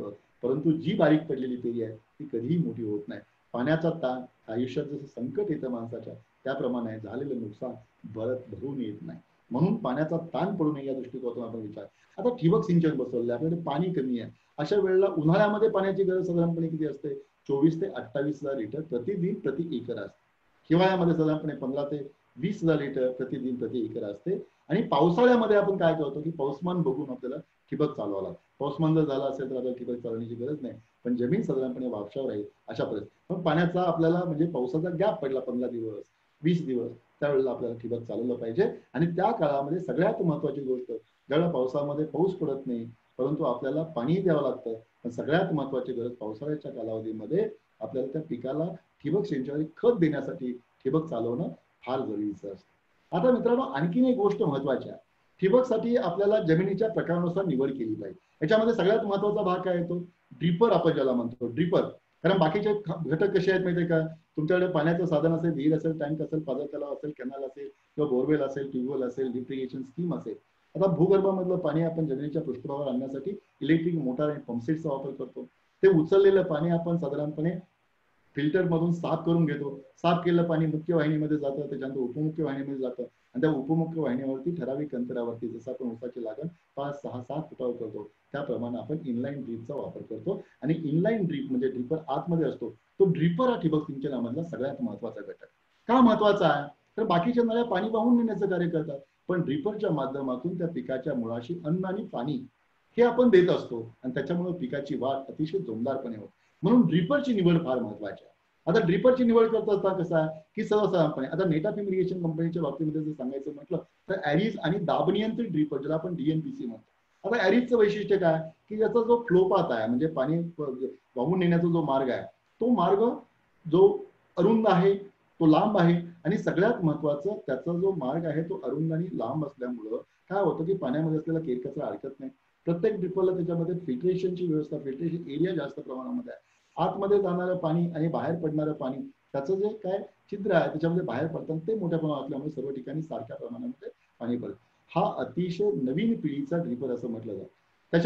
परंतु जी बारीक पडलेली पेरी आहे ती कधीही मोठी होत नाही. पाण्याचा ताण आयुष्यात जसं संकट येतं माणसाच्या, त्याप्रमाणे झालेलं नुकसान भरून येत नाही. म्हणून पाण्याचा ताण पडू नये या दृष्टिकोनातून आपण विचार. आता ठिबक सिंचन बसवलं, आपल्याकडे पाणी कमी आहे, अशा वेळेला उन्हाळ्यामध्ये पाण्याची गरज साधारणपणे किती असते? 24 ते 28,000 लिटर प्रतिदिन प्रति एकर असते. हिवाळ्यामध्ये साधारणपणे 15 ते 20,000 लिटर प्रतिदिन प्रति एकर असते. आणि पावसाळ्यामध्ये आपण काय करतो की पाऊसमान बघून आपल्याला ठिबक चालवावं लागतं. पाऊसमान जर झाला असेल तर आपल्याला ठिबक चालवण्याची गरज नाही, पण जमीन साधारणपणे वापशावर राहील अशा परिस्थिती. पण पाण्याचा आपल्याला म्हणजे पावसाचा गॅप पडला 15 दिवस 20 दिवस, त्यावेळेला आपल्याला ठिबक चालवलं पाहिजे. आणि त्या काळामध्ये सगळ्यात महत्वाची गोष्ट, ज्यावेळेला पावसामध्ये पाऊस पडत नाही परंतु आपल्याला पाणी द्यावं लागतं, पण सगळ्यात महत्वाची गरज पावसाळ्याच्या कालावधीमध्ये आपल्याला त्या पिकाला ठिबक सिंचनाचे खत देण्यासाठी ठिबक चालवणं फार जरुरीचं असतं. आता मित्रांनो, आणखीन एक गोष्ट महत्वाची आहे. ठिबकसाठी आपल्याला जमिनीच्या प्रकारानुसार निवड केली पाहिजे. याच्यामध्ये सगळ्यात महत्वाचा भाग काय येतो? ड्रिपर आपण ज्याला म्हणतो, ड्रिपर. कारण बाकीचे घटक कसे आहेत माहितीये का? तुमच्याकडे पाण्याचं साधन असेल, विहीर असेल, टँक असेल, पाझर तलाव असेल, कॅनल असेल किंवा बोरवेल असेल, ट्यूबवेल असेल, लिफ्ट स्कीम असेल. आता भूगर्भामधलं पाणी आपण जमिनीच्या पृष्ठभागावर आणण्यासाठी इलेक्ट्रिक मोटार आणि पंपसेटचा वापर करतो. ते उचललेलं पाणी आपण साधारणपणे फिल्टर मधून साफ करून घेतो. साफ केलेलं पाणी मुख्य वाहिनीमध्ये जातं, त्याच्यानंतर उपमुख्य वाहिनीमध्ये जातं आणि त्या उपमुख्य वाहिनीवरती ठराविक अंतरावरती, जसं आपण ऊसाची लागण 5, 6, 7 फुटावर करतो त्याप्रमाणे आपण इनलाईन ड्रीपचा वापर करतो. आणि इनलाईन ड्रीप म्हणजे ड्रिपर आतमध्ये असतो, तो ड्रिपर हा ठिबक सिंचनामधला सगळ्यात महत्वाचा घटक. का महत्वाचा आहे? तर बाकीच्या नळ्या पाणी वाहून नेण्याचं कार्य करतात, पण ड्रिपरच्या माध्यमातून त्या पिकाच्या मुळाशी अन्न आणि पाणी हे आपण देत असतो आणि त्याच्यामुळे पिकाची वाढ अतिशय जोमदारपणे होते. म्हणून ड्रिपरची निवड फार महत्वाची आहे. आता ड्रिपरची निवड करत असता कसं आहे की सर्वसाधारणपणे आता नेटाफ इरिगेशन कंपनीच्या बाबतीमध्ये जर सांगायचं म्हटलं तर ॲरीज आणि दाबनियंत्रित ड्रिपर, ज्याला आपण DNPC म्हणतो. आता ॲरीजचं वैशिष्ट्य काय की याचा जो फ्लो पाथ आहे, म्हणजे पाणी वाहून नेण्याचा जो मार्ग आहे, तो मार्ग जो अरुंद आहे, तो लांब आहे. आणि सगळ्यात महत्वाचं, त्याचा जो मार्ग आहे तो अरुंद आणि लांब असल्यामुळं काय होतं की पाण्यामध्ये असलेला केरकचरा अडकत नाही. प्रत्येक ड्रिपरला त्याच्यामध्ये फिल्ट्रेशनची व्यवस्था, फिल्ट्रेशन एरिया जास्त प्रमाणामध्ये आहे. आतमध्ये जाणारं पाणी आणि बाहेर पडणारं पाणी, त्याचं जे काय छिद्र आहे त्याच्यामध्ये बाहेर पडताना ते मोठ्या प्रमाणात असल्यामुळे सर्व ठिकाणी सारख्या प्रमाणामध्ये पाणी पडतं. हा अतिशय नवीन पिढीचा ड्रिपर असं म्हटलं जातं.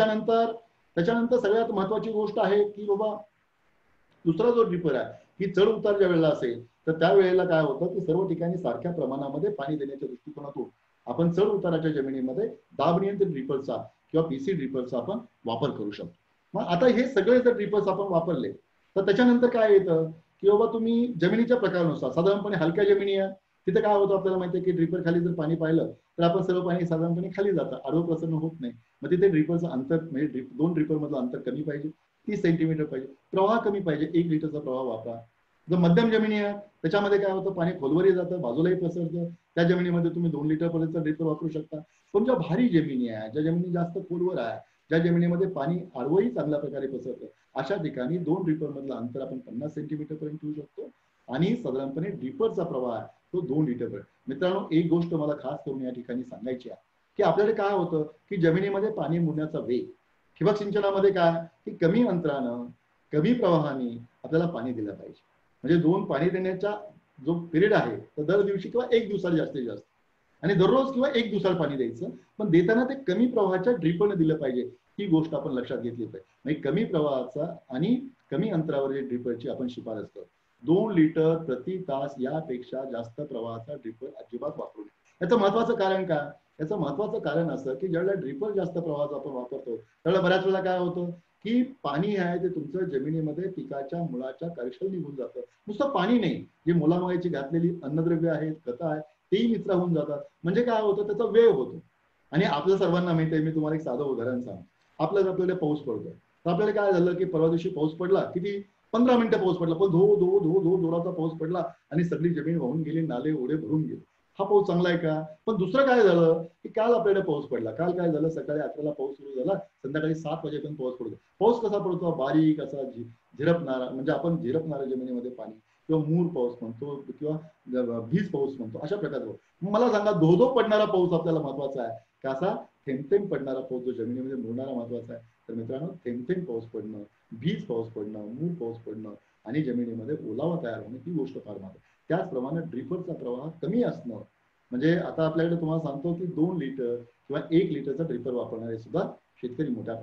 त्याच्यानंतर सगळ्यात महत्वाची गोष्ट आहे की बाबा दुसरा जो ड्रिपर आहे की चढ उतार ज्या वेळेला असेल तर त्यावेळेला काय होतं की सर्व ठिकाणी सारख्या प्रमाणामध्ये पाणी देण्याच्या दृष्टिकोनातून आपण चढ उताराच्या जमिनीमध्ये दाब नियंत्रित ड्रिपरचा किंवा PC ड्रिपरचा आपण वापर करू शकतो. मग आता हे सगळे जर ड्रिपर्स आपण वापरले तर त्याच्यानंतर काय येतं की बाबा तुम्ही जमिनीच्या प्रकारानुसार, साधारणपणे हलक्या जमिनी आहे तिथे काय होतं आपल्याला माहिती आहे की ड्रिपर खाली जर पाणी पाहिलं तर आपण सर्व पाणी साधारणपणे खाली जातं, आडवं प्रसन्न होत नाही. मग तिथे ड्रिपरचं अंतर म्हणजे दोन ड्रिपर मधलं अंतर कमी पाहिजे, 30 सेंटीमीटर पाहिजे, प्रवाह कमी पाहिजे, 1 लिटरचा प्रवाह वापरा. जर मध्यम जमिनी आहे त्याच्यामध्ये काय होतं, पाणी खोलवरही जातं, बाजूलाही पसरतं, त्या जमिनीमध्ये तुम्ही 2 लिटर पर्यंत ड्रिपर वापरू शकता. पण ज्या भारी जमिनी आहे, ज्या जमिनी जास्त खोलवर आहे, ज्या जमिनीमध्ये पाणी आडवंही चांगल्या प्रकारे पसरतं, अशा ठिकाणी 2 ड्रिपर मधलं अंतर आपण 50 सेंटीमीटर पर्यंत ठेवू शकतो आणि साधारणपणे ड्रिपरचा प्रवाह तो 2 लिटर पर्यंत. मित्रांनो, एक गोष्ट मला खास करून या ठिकाणी सांगायची आहे की आपल्याकडे काय होतं की जमिनीमध्ये पाणी मुरण्याचा वेग, ठिबक सिंचनामध्ये काय की कमी अंतरानं कमी प्रवाहाने आपल्याला पाणी दिलं पाहिजे. म्हणजे 2 पाणी देण्याचा जो पिरियड आहे तर दर दिवशी किंवा 1 दिवसाला जास्तीत जास्त, आणि दररोज किंवा 1 दिवसाला पाणी द्यायचं, पण देताना ते कमी प्रवाहाच्या ड्रिपरने दिलं पाहिजे. ही गोष्ट आपण लक्षात घेतली पाहिजे. म्हणजे कमी प्रवाहाचा आणि कमी अंतरावरील ड्रिपरची आपण शिफारस करतो. 2 लिटर प्रति तास यापेक्षा जास्त प्रवाहाचा ड्रिपर अजिबात वापरू नये. याचं महत्वाचं कारण काय? याचं महत्वाचं कारण असं की ज्यावेळेला ड्रिपर जास्त प्रवाहाचा आपण वापरतो त्यावेळेला बऱ्याच वेळेला काय होतं की पाणी आहे ते तुमचं जमिनीमध्ये पिकाच्या मुळाच्या कळशाला निघून जातं. नुसतं पाणी नाही, जे मुलामुळाची घातलेली अन्नद्रव्य आहेत, खतं आहेत, तेही मित्र होऊन जातात. म्हणजे काय होतं, त्याचा वेळ होतो. आणि आपल्या सर्वांना माहिती आहे, मी तुम्हाला एक साधं उदाहरण सांग. आपल्याला पाऊस पडतोय तर आपल्याला काय झालं की परवा दिवशी पाऊस पडला, किती 15 मिनिटं पाऊस पडला, पण धो धो धो धो जोराचा पाऊस पडला आणि सगळी जमीन वाहून गेली, नाले ओढे भरून गेले. हा पाऊस चांगला आहे का? पण दुसरं काय झालं की काल आपल्याकडे पाऊस पडला. काल काय झालं, सकाळी 11ला पाऊस सुरू झाला, संध्याकाळी 7 वाजेपर्यंत पाऊस पडतो. पाऊस कसा पडतो? बारीक असा झिरपणारा, म्हणजे आपण झिरपणारा जमिनीमध्ये पाणी, किंवा मूर पाऊस म्हणतो किंवा भीज पाऊस म्हणतो, अशा प्रकारचा. मला सांगा, धो पडणारा पाऊस आपल्याला महत्वाचा आहे का असा थेंब पडणारा पाऊस जो जमिनीमध्ये मुरणारा महत्वाचा आहे? तर मित्रांनो, थेंब पाऊस पडणं, भीज पाऊस पडणं, मूर पाऊस पडणं आणि जमिनीमध्ये ओलावा तयार होणं, ही गोष्ट फार महत्वाची. त्याचप्रमाणे ड्रिपरचा प्रवाह कमी असणं, म्हणजे आता आपल्याकडे तुम्हाला सांगतो की 2 लिटर किंवा 1 लिटरचा ड्रिपर वापरणारे सुद्धा शेतकरी मोठ्या प्रमाणात.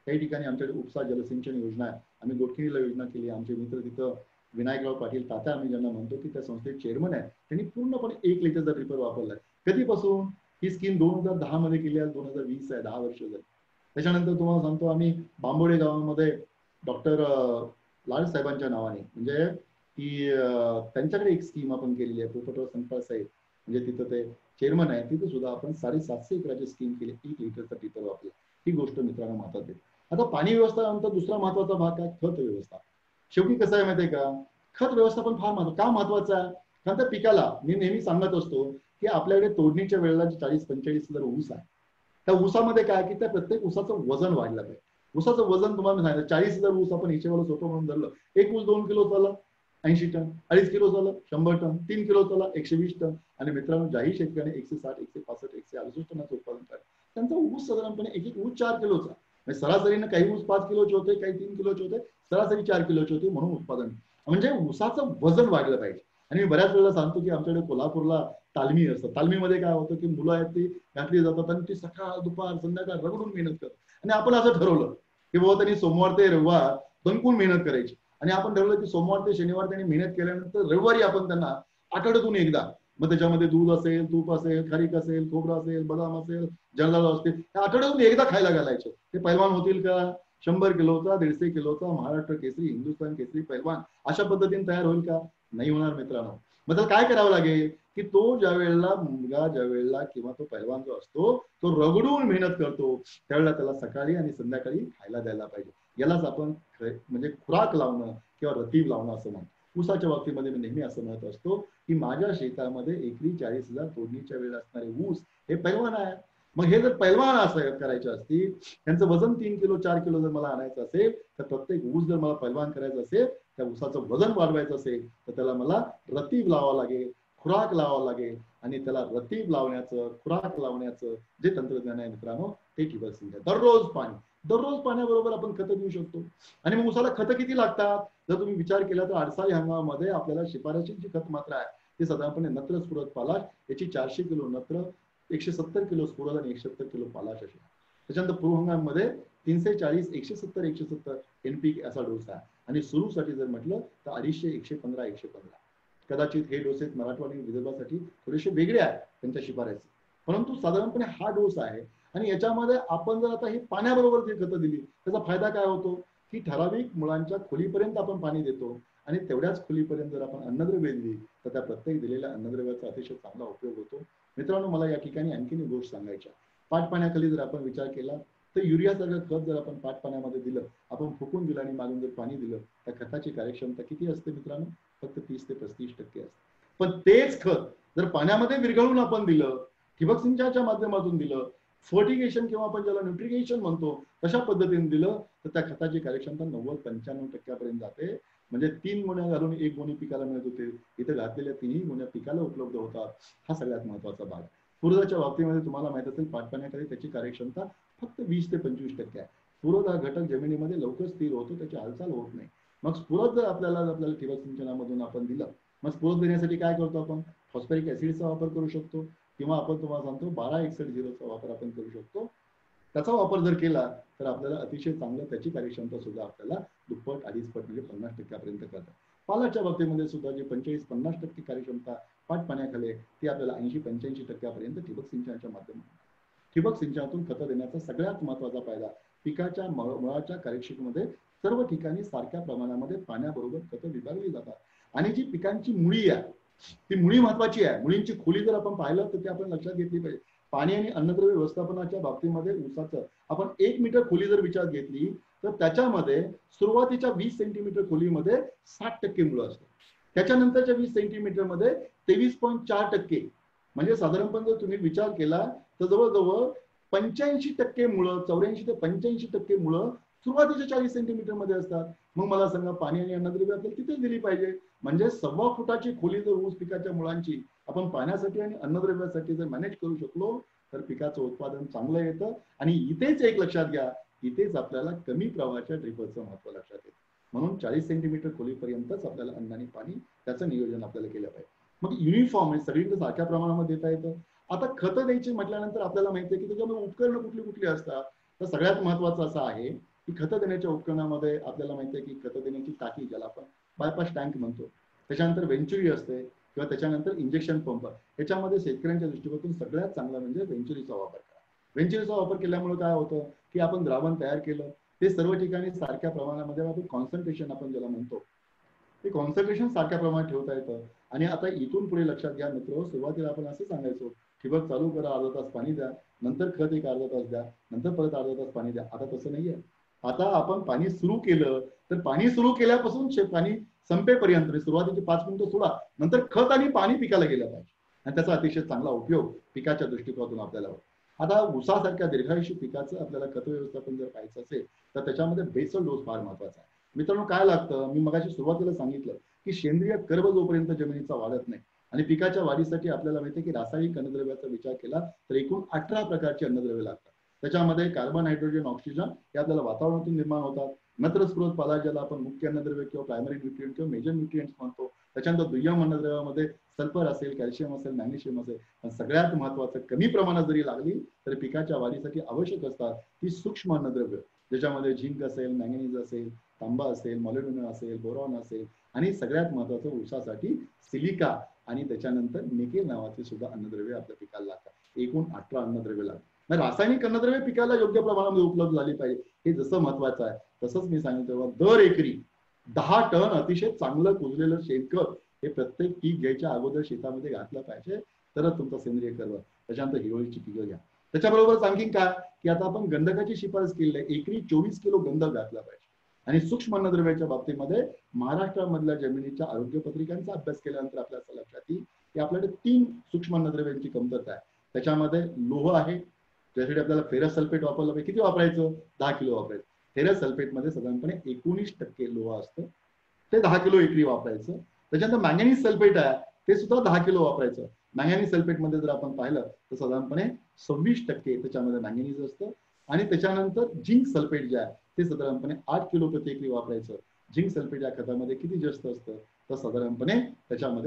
काही ठिकाणी आमच्याकडे उपसा जलसिंचन योजना आहे. आम्ही गोटखिणीला योजना केली. आमचे मित्र तिथं विनायकराव पाटील तात्या आम्ही ज्यांना म्हणतो की त्या संस्थेचे चेअरमन आहे, त्यांनी पूर्णपणे 1 लिटरचा ड्रिपर वापरलाय. कधीपासून ही स्कीम 2010 मध्ये केली आहे, 2020 आहे, 10 वर्ष झाली. त्याच्यानंतर तुम्हाला सांगतो आम्ही बांबोडे गावामध्ये डॉक्टर लाड साहेबांच्या नावाने म्हणजे की त्यांच्याकडे एक स्कीम आपण केलेली आहे. पोपटराव संपाळ साहेब म्हणजे तिथं ते चेअरमन आहे, तिथे सुद्धा आपण 750 एकराची स्कीम केली. 1 लिटरचा ड्रिपर वापरला. ही गोष्ट मित्रांनो महत्वाची आहे. आता पाणी व्यवस्थापनानंतर दुसरा महत्वाचा भाग काय, खत व्यवस्था. शेवटी कसं आहे माहितीये का, खत व्यवस्थापन फार का महत्वाचं आहे. कारण त्या पिकाला मी नेहमी सांगत असतो की आपल्याकडे तोडणीच्या वेळेला 40-45 हजार ऊस आहे. त्या ऊसामध्ये काय की त्या प्रत्येक ऊसाचं वजन वाढलं पाहिजे. ऊसाचं वजन तुम्हाला सांगितलं 40,000 ऊस आपण हिशेबाला सोपं म्हणून धरलं. एक ऊस 2 किलो झालं 80 टन, 2.5 किलो झालं 100 टन, 3 किलो झालं 120 टन. आणि मित्रांनो ज्याही शेतकऱ्याने 160, 165, 168 टनाचं उत्पादन करायचं त्यांचा ऊस साधारणपणे एक ऊस 4 किलोचा म्हणजे सरासरीनं काही ऊस 5 किलोचे होते, काही 3 किलोचे होते, सरासरी 4 किलोचे होते. म्हणून उत्पादन म्हणजे ऊसाचं वजन वाढलं पाहिजे. आणि मी बऱ्याच वेळेला सांगतो की आमच्याकडे कोल्हापूरला तालमी असतं. तालमीमध्ये काय होतं की मुलं आहेत ती घातली जातात आणि ती सकाळ दुपार संध्याकाळ रगडून मेहनत करतात. आणि आपण असं ठरवलं की बाबा त्यांनी सोमवार ते रविवार दणकून मेहनत करायची. आणि आपण ठरवलं की सोमवार ते शनिवार त्यांनी मेहनत केल्यानंतर रविवारी आपण त्यांना आठवड्यातून एकदा मग त्याच्यामध्ये दूध असेल, तूप असेल, खारीक असेल, खोबरं असेल, बदाम असेल, जर्दाळू असतील, त्या आठवड्यातून एकदा खायला घालायचं. ते पैलवान होतील का 100 किलोचा 150 किलोचा महाराष्ट्र केसरी, हिंदुस्थान केसरी पैलवान अशा पद्धतीने तयार होईल का, नाही होणार मित्रांनो. मग त्याला काय करावं लागेल की तो ज्या वेळेला मुलगा ज्या वेळेला किंवा तो पैलवान जो असतो तो रगडून मेहनत करतो त्यावेळेला त्याला सकाळी आणि संध्याकाळी खायला द्यायला पाहिजे. यालाच आपण म्हणजे खुराक लावणं किंवा रतीब लावणं असं म्हणतो. ऊसाच्या बाबतीमध्ये मी नेहमी असं म्हणत असतो की माझ्या शेतामध्ये एकरी 40,000 तोडणीच्या वेळेला असणारे ऊस हे पैलवान आहे. मग हे जर पैलवान असं करायचे असतील, त्यांचं वजन 3 किलो 4 किलो जर मला आणायचं असेल तर प्रत्येक ऊस जर मला पैलवान करायचं असेल, त्या ऊसाचं वजन वाढवायचं असेल तर त्याला मला रतीब लावावं लागेल, खुराक लावावं लागेल. आणि त्याला रतीब लावण्याचं खुराक लावण्याचं जे तंत्रज्ञान आहे मित्रांनो ते ठिबक सिंचन. दररोज पाण्याबरोबर आपण खतं देऊ शकतो. आणि मग ऊसाला खतं किती लागतात जर तुम्ही विचार केला तर अडसाळी हंगामामध्ये आपल्याला शिफारशीची खत मात्रा आहे ती साधारणपणे नत्र स्फुरद पालाश याची 400 किलो नत्र, 170 किलो स्फुरद आणि 170 किलो पालाश अशी. त्याच्यानंतर पूर्व हंगामामध्ये 340, 170 NPK असा डोस आहे. आणि सुरूसाठी जर म्हटलं तर 250, 115, 115. कदाचित हे डोसेस मराठवाडा आणि विदर्भासाठी थोडेसे वेगळे आहेत त्यांच्या शिफारसी, परंतु साधारणपणे हा डोस आहे. आणि याच्यामध्ये आपण जर आता ही पाण्याबरोबर जी खतं दिली त्याचा फायदा काय होतो की ठराविक मुळांच्या खोलीपर्यंत आपण पाणी देतो आणि तेवढ्याच खोलीपर्यंत जर आपण अन्नद्रव्य दिली तर त्या प्रत्येक दिलेल्या अन्नद्रव्याचा अतिशय चांगला उपयोग होतो. मित्रांनो मला या ठिकाणी आणखीन एक गोष्ट सांगायच्या. पाटपाण्याखाली जर आपण विचार केला तर युरियासारखं खत जर आपण पाटपाण्यामध्ये दिलं, आपण फुकून दिलं आणि मागून जर पाणी दिलं त्या खताची कार्यक्षमता किती असते मित्रांनो, फक्त 30 ते 35% असते. पण तेच खत जर पाण्यामध्ये विरघळून आपण दिलं, ठिबक सिंचनाच्या माध्यमातून दिलं, फर्टिगेशन किंवा आपण ज्याला न्यूट्रिगेशन म्हणतो तशा पद्धतीने दिलं तर त्या खताची कार्यक्षमता 90-95% जाते. म्हणजे 3 गुण्या घालून 1 गुणी पिकाला मिळत होते, इथे घातलेल्या 3ही गुण्या पिकाला उपलब्ध होतात. हा सगळ्यात महत्वाचा भाग. स्फुरदाच्या बाबतीमध्ये तुम्हाला माहित असेल पाटपाण्याखाली त्याची कार्यक्षमता फक्त 20 ते 25% आहे. स्फुरद हा घटक जमिनीमध्ये लवकर स्थिर होतो, त्याची हालचाल होत नाही. मग स्फुरद जर आपल्याला ठिबक सिंचनामधून आपण दिलं, मग स्फुरद देण्यासाठी काय करतो आपण, फॉस्फरिक ऍसिडचा वापर करू शकतो किंवा आपण तुम्हाला सांगतो 1261-0चा वापर आपण करू शकतो. त्याचा वापर जर केला तर आपल्याला अतिशय चांगलं त्याची कार्यक्षमता सुद्धा आपल्याला दुप्पट 2.5 पट म्हणजे 50% करतात. पालाच्या बाबतीमध्ये सुद्धा जी 45-50% कार्यक्षमता पाटपाण्याखाली ती आपल्याला 80-85% ठिबक सिंचनाच्या माध्यमातून. ठिबक सिंचनातून खतं देण्याचा सगळ्यात महत्वाचा फायदा पिकाच्या मुळाच्या कार्यक्षमतेमध्ये सर्व ठिकाणी सारख्या प्रमाणामध्ये पाण्याबरोबर खतं विभागली जातात. आणि जी पिकांची मुळी आहे ती मुळी महत्वाची आहे. मुळींची खोली जर आपण पाहिलं तर ती आपण लक्षात घेतली पाहिजे. पाणी आणि अन्नद्रव्य व्यवस्थापनाच्या बाबतीमध्ये ऊसाचं आपण 1 मीटर खोली जर विचारात घेतली तर त्याच्यामध्ये सुरुवातीच्या 20 सेंटीमीटर खोलीमध्ये 60% मुळं असतात. त्याच्यानंतरच्या 20 सेंटीमीटर मध्ये 23.4%. म्हणजे साधारणपणे जर तुम्ही विचार केला तर जवळजवळ 85% मुळं, 84 ते 85% मुळं सुरुवातीच्या 40 सेंटीमीटर मध्ये असतात. मग मला सांगा पाणी आणि अन्नद्रव्य आपल्याला तिथेच दिली पाहिजे. म्हणजे 1.25 फुटाची खोली जर ऊस पिकाच्या मुळांची आपण पाण्यासाठी आणि अन्नद्रव्यासाठी जर मॅनेज करू शकलो तर पिकाचं उत्पादन चांगलं येतं. आणि इथेच एक लक्षात घ्या, इथेच आपल्याला कमी प्रवाहाच्या ड्रिपरचं महत्व लक्षात येतं. म्हणून 40 सेंटीमीटर खोलीपर्यंतच आपल्याला अन्न आणि पाणी त्याचं नियोजन आपल्याला केलं पाहिजे. मग युनिफॉर्म आहे सगळीकडे सारख्या प्रमाणामध्ये देता येतं. आता खतं द्यायची म्हटल्यानंतर आपल्याला माहिती आहे की त्याच्यामध्ये उपकरणं कुठली कुठली असतात. तर सगळ्यात महत्वाचं असं आहे की खतं देण्याच्या उपकरणामध्ये आपल्याला माहिती आहे की खतं देण्याची टाकी, ज्याला आपण बायपास टँक म्हणतो, त्याच्यानंतर वेंचुरी असते किंवा त्याच्यानंतर इंजेक्शन पंप. याच्यामध्ये शेतकऱ्यांच्या दृष्टिकोनातून सगळ्यात चांगला म्हणजे वेंचुरीचा वापर करा. वेंचुरीचा वापर केल्यामुळे काय होतं की आपण द्रावण तयार केलं, ते सर्व ठिकाणी सारख्या प्रमाणामध्ये आपण कॉन्सन्ट्रेशन आपण ज्याला म्हणतो ते कॉन्सन्ट्रेशन सारख्या प्रमाणात ठेवता येतं. आणि आता इथून पुढे लक्षात घ्या मित्र, सुरुवातीला आपण असं सांगायचो ठिबक चालू करा, अर्धा तास पाणी द्या, नंतर खत एक अर्धा तास द्या, नंतर परत अर्धा तास पाणी द्या. आता तसं नाहीये. आता आपण पाणी सुरू केलं तर पाणी सुरू केल्यापासून पाणी संपेपर्यंत सुरुवातीचे 5 मिनिटं सोडा, नंतर खत आणि पाणी पिकाला गेलं पाहिजे आणि त्याचा अतिशय चांगला उपयोग पिकाच्या दृष्टिकोनातून आपल्याला होतो. आता ऊसासारख्या दीर्घायुषी पिकाचं आपल्याला खत व्यवस्थापन जर पाहायचं असेल तर त्याच्यामध्ये बेसल डोस फार महत्वाचा आहे. मित्रांनो, काय लागतं, मी मगाशी सुरुवातीला सांगितलं की सेंद्रिय कर्ब जोपर्यंत जमिनीचा वाढत नाही आणि पिकाच्या वाढीसाठी आपल्याला माहिती की रासायनिक अन्नद्रव्याचा विचार केला तर एकूण 18 प्रकारची अन्नद्रव्ये लागतात. त्याच्यामध्ये कार्बन, हायड्रोजन, ऑक्सिजन हे आपल्याला वातावरणातून निर्माण होतात. नत्र स्रोत पाला, ज्याला आपण मुख्य अन्नद्रव्य किंवा प्रायमरी न्यूट्रिएंट किंवा मेजर न्यूट्रिएंट्स म्हणतो. त्याच्यानंतर दुय्यम अन्नद्रव्यामध्ये सल्फर असेल, कॅल्शियम असेल, मॅग्नेशियम असेल. पण सगळ्यात महत्वाचं, कमी प्रमाणात जरी लागली तरी पिकाच्या वाढीसाठी आवश्यक असतात ती सूक्ष्म अन्नद्रव्य, ज्याच्यामध्ये झिंक असेल, मॅंगनीज असेल, तांबा असेल, मॉलिब्डेनम असेल, बोरॉन असेल आणि सगळ्यात महत्वाचं ऊसासाठी सिलिका आणि त्याच्यानंतर निकेल नावाचे सुद्धा अन्नद्रव्य आपल्या पिकाला लागतात. एकूण 18 अन्नद्रव्य लागतात. रासायनिक अन्नद्रव्य पिकाला योग्य प्रमाणामध्ये उपलब्ध झाली पाहिजे, हे जसं महत्वाचं आहे तसंच मी सांगितलं दर एकरी 10 टन अतिशय चांगलं कुजलेलं शेणखत हे प्रत्येक पीक घ्यायच्या अगोदर शेतामध्ये घातलं पाहिजे, तरच तुमचा सेंद्रिय कर्ब. त्याच्यानंतर हिरवळीची पिकं घ्या. त्याच्याबरोबर आणखी काय की आता आपण गंधकाची शिफारस केली आहे, एकरी 24 किलो गंधक घातला पाहिजे. आणि सूक्ष्म अन्नद्रव्याच्या बाबतीमध्ये महाराष्ट्रामधल्या जमिनीच्या आरोग्य पत्रिकांचा अभ्यास केल्यानंतर आपल्याला असं लक्षात येईल की आपल्याकडे 3 सूक्ष्म अन्नद्रव्यांची कमतरता आहे. त्याच्यामध्ये लोह आहे, ज्यासाठी आपल्याला फेरस सल्फेट वापरलं पाहिजे. किती वापरायचं? 10 किलो वापरायचं. फेरस सल्फेटमध्ये साधारणपणे 19% लोह असतं, ते 10 किलो एकरी वापरायचं. त्याच्यानंतर मॅंगनीज सल्फेट आहे, ते सुद्धा 10 किलो वापरायचं. मॅंगनीज सल्फेटमध्ये जर आपण पाहिलं तर साधारणपणे 26% त्याच्यामध्ये मॅंगनीज असतं. आणि त्याच्यानंतर झिंक सल्फेट जे आहे ते साधारणपणे 8 किलो प्रति एकरी वापरायचं. झिंक सल्फेट या खतामध्ये किती जास्त असतं तर साधारणपणे त्याच्यामध्ये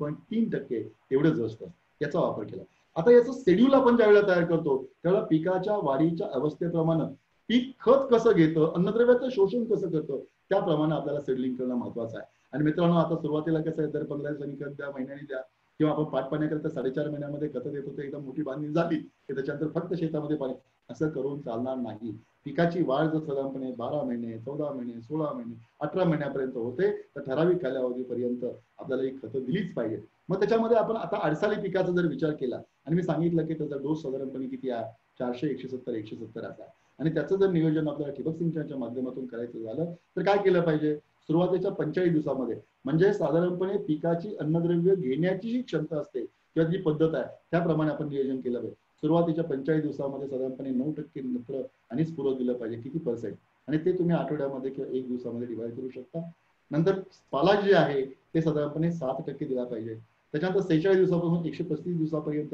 23.3% एवढं जास्त असतं. याचा वापर केला. आता याचं शेड्यूल आपण ज्यावेळेला तयार करतो त्यावेळेला पिकाच्या वाढीच्या अवस्थेप्रमाणे पीक खत कसं घेतं, अन्नद्रव्याचं शोषण कसं करतं, त्याप्रमाणे आपल्याला शेड्युलिंग करणं महत्वाचं आहे. आणि मित्रांनो, आता सुरुवातीला कसं आहे, दर 15 दिवसांनी खत द्या, महिन्यानी द्या, किंवा आपण पाठपाण्याकरता 4.5 महिन्यामध्ये खतं देत होतो. एकदम मोठी बांधणी झाली की त्याच्यानंतर फक्त शेतामध्ये पाणी, असं करून चालणार नाही. पिकाची वाढ जर साधारणपणे 12 महिने, 14 महिने, 16 महिने, 18 महिन्यापर्यंत होते तर ठराविक कालावधीपर्यंत आपल्याला ही खतं दिलीच पाहिजे. मग त्याच्यामध्ये आपण आता अडसाली पिकाचा जर विचार केला आणि मी सांगितलं की त्याचा डोस साधारणपणे किती आहे, 400, 170 असा. आणि त्याचं जर नियोजन आपल्याला ठिबक सिंचनाच्या माध्यमातून करायचं झालं तर काय केलं पाहिजे, सुरुवातीच्या 45 दिवसामध्ये, म्हणजे साधारणपणे पिकाची अन्नद्रव्य घेण्याची जी क्षमता असते किंवा जी पद्धत आहे त्याप्रमाणे आपण नियोजन केलं पाहिजे. सुरुवातीच्या 45 दिवसामध्ये साधारणपणे 9% नत्र आणि स्फुरद दिलं पाहिजे. किती %? आणि ते तुम्ही आठवड्यामध्ये किंवा 1 दिवसामध्ये डिवाइड करू शकता. नंतर पाला जे आहे ते साधारणपणे 7% दिला पाहिजे. त्याच्यानंतर 46 दिवसापासून 135 दिवसापर्यंत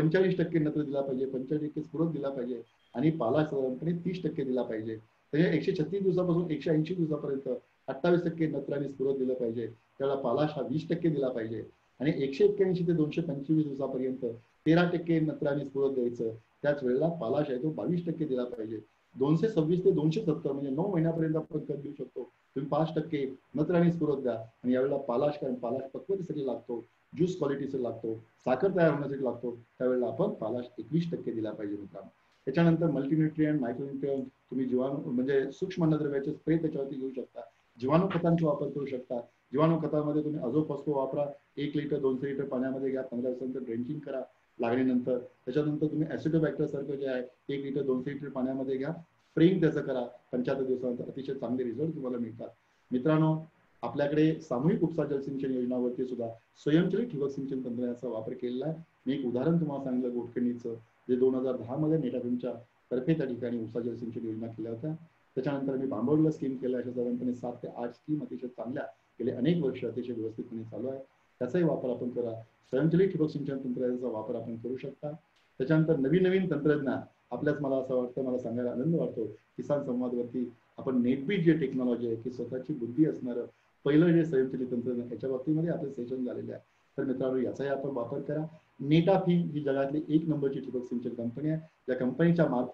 45% नत्र दिला पाहिजे, 45% स्फुरद दिला पाहिजे आणि पाला साधारणपणे 30% दिला पाहिजे. म्हणजे 136 दिवसापासून 180 दिवसापर्यंत 28% नत्र आणि स्फुरद दिलं पाहिजे. त्यावेळेला पालाश हा 20% दिला पाहिजे. आणि 181 ते 225 दिवसापर्यंत 13% नत्र आणि स्फुरद द्यायचं. त्याच वेळेला पालाश आहे तो 22% दिला पाहिजे. 226 ते 270 म्हणजे 9 महिन्यापर्यंत आपण खत देऊ शकतो. तुम्ही 5% नत्र आणि स्फुरद द्या. आणि यावेळेला पालाश, कारण पालाश पक्वतेसाठी लागतो, ज्यूस क्वालिटीसाठी लागतो, साखर तयार होण्यासाठी लागतो, त्यावेळेला आपण पालाश 21% दिला पाहिजे मित्रांनो. त्याच्यानंतर मल्टीन्यूट्रिएंट, मायक्रोन्यूट्रिएंट, तुम्ही जीवाणू म्हणजे सूक्ष्म अन्नद्रव्याचे स्प्रे त्याच्यावरती घेऊ शकता. जीवाणू खतांचा वापर करू शकता. जीवाणू खतामध्ये तुम्ही अझोफॉस्फो वापरा. 1 लिटर 200 लिटर पाण्यामध्ये घ्या, 15 दिवसानंतर ड्रेंचिंग करा लागणीनंतर. त्याच्यानंतर तुम्ही ऍसिडोबॅक्टर सारखं जे आहे 1 लिटर 200 लिटर पाण्यामध्ये घ्या, स्प्रेइंग त्याचं करा. 75 दिवसानंतर अतिशय चांगले रिझल्ट तुम्हाला मिळतात. मित्रांनो, आपल्याकडे सामूहिक उपसा जलसिंचन योजनावरती सुद्धा स्वयंचलित ठिबक सिंचन तंत्रज्ञानाचा वापर केलेला आहे. मी एक उदाहरण तुम्हाला सांगितलं गोटखिंडीचं, जे 2010 मध्ये नेटाफिमच्या तर्फे त्या ठिकाणी उपसा जलसिंचन योजना केल्या होत्या. त्याच्यानंतर मी बांबवडला स्कीम केल्या, अशा साधारणपणे 7 ते 8 स्कीम अतिशय चांगल्या गेले अनेक वर्ष अतिशय व्यवस्थितपणे चालू आहे. त्याचाही वापर आपण करा. स्वयंचलित ठिबक सिंचन तंत्रज्ञानाचा वापर आपण करू शकता. त्याच्यानंतर नवीन नवीन तंत्रज्ञान आपल्याच, मला असं वाटतं, मला सांगायला आनंद वाटतो, किसान संवादवरती आपण नेटबीट जे टेक्नॉलॉजी आहे की स्वतःची बुद्धी असणारं पहिलं जे स्वयंचलित तंत्रज्ञान, याच्या बाबतीमध्ये आपले सेशन झालेले आहे. तर मित्रांनो, याचाही आपण वापर करा. नेटाफिम ही जगातली 1 नंबरची ठिबक सिंचन कंपनी आहे. या कंपनीच्या मार्फत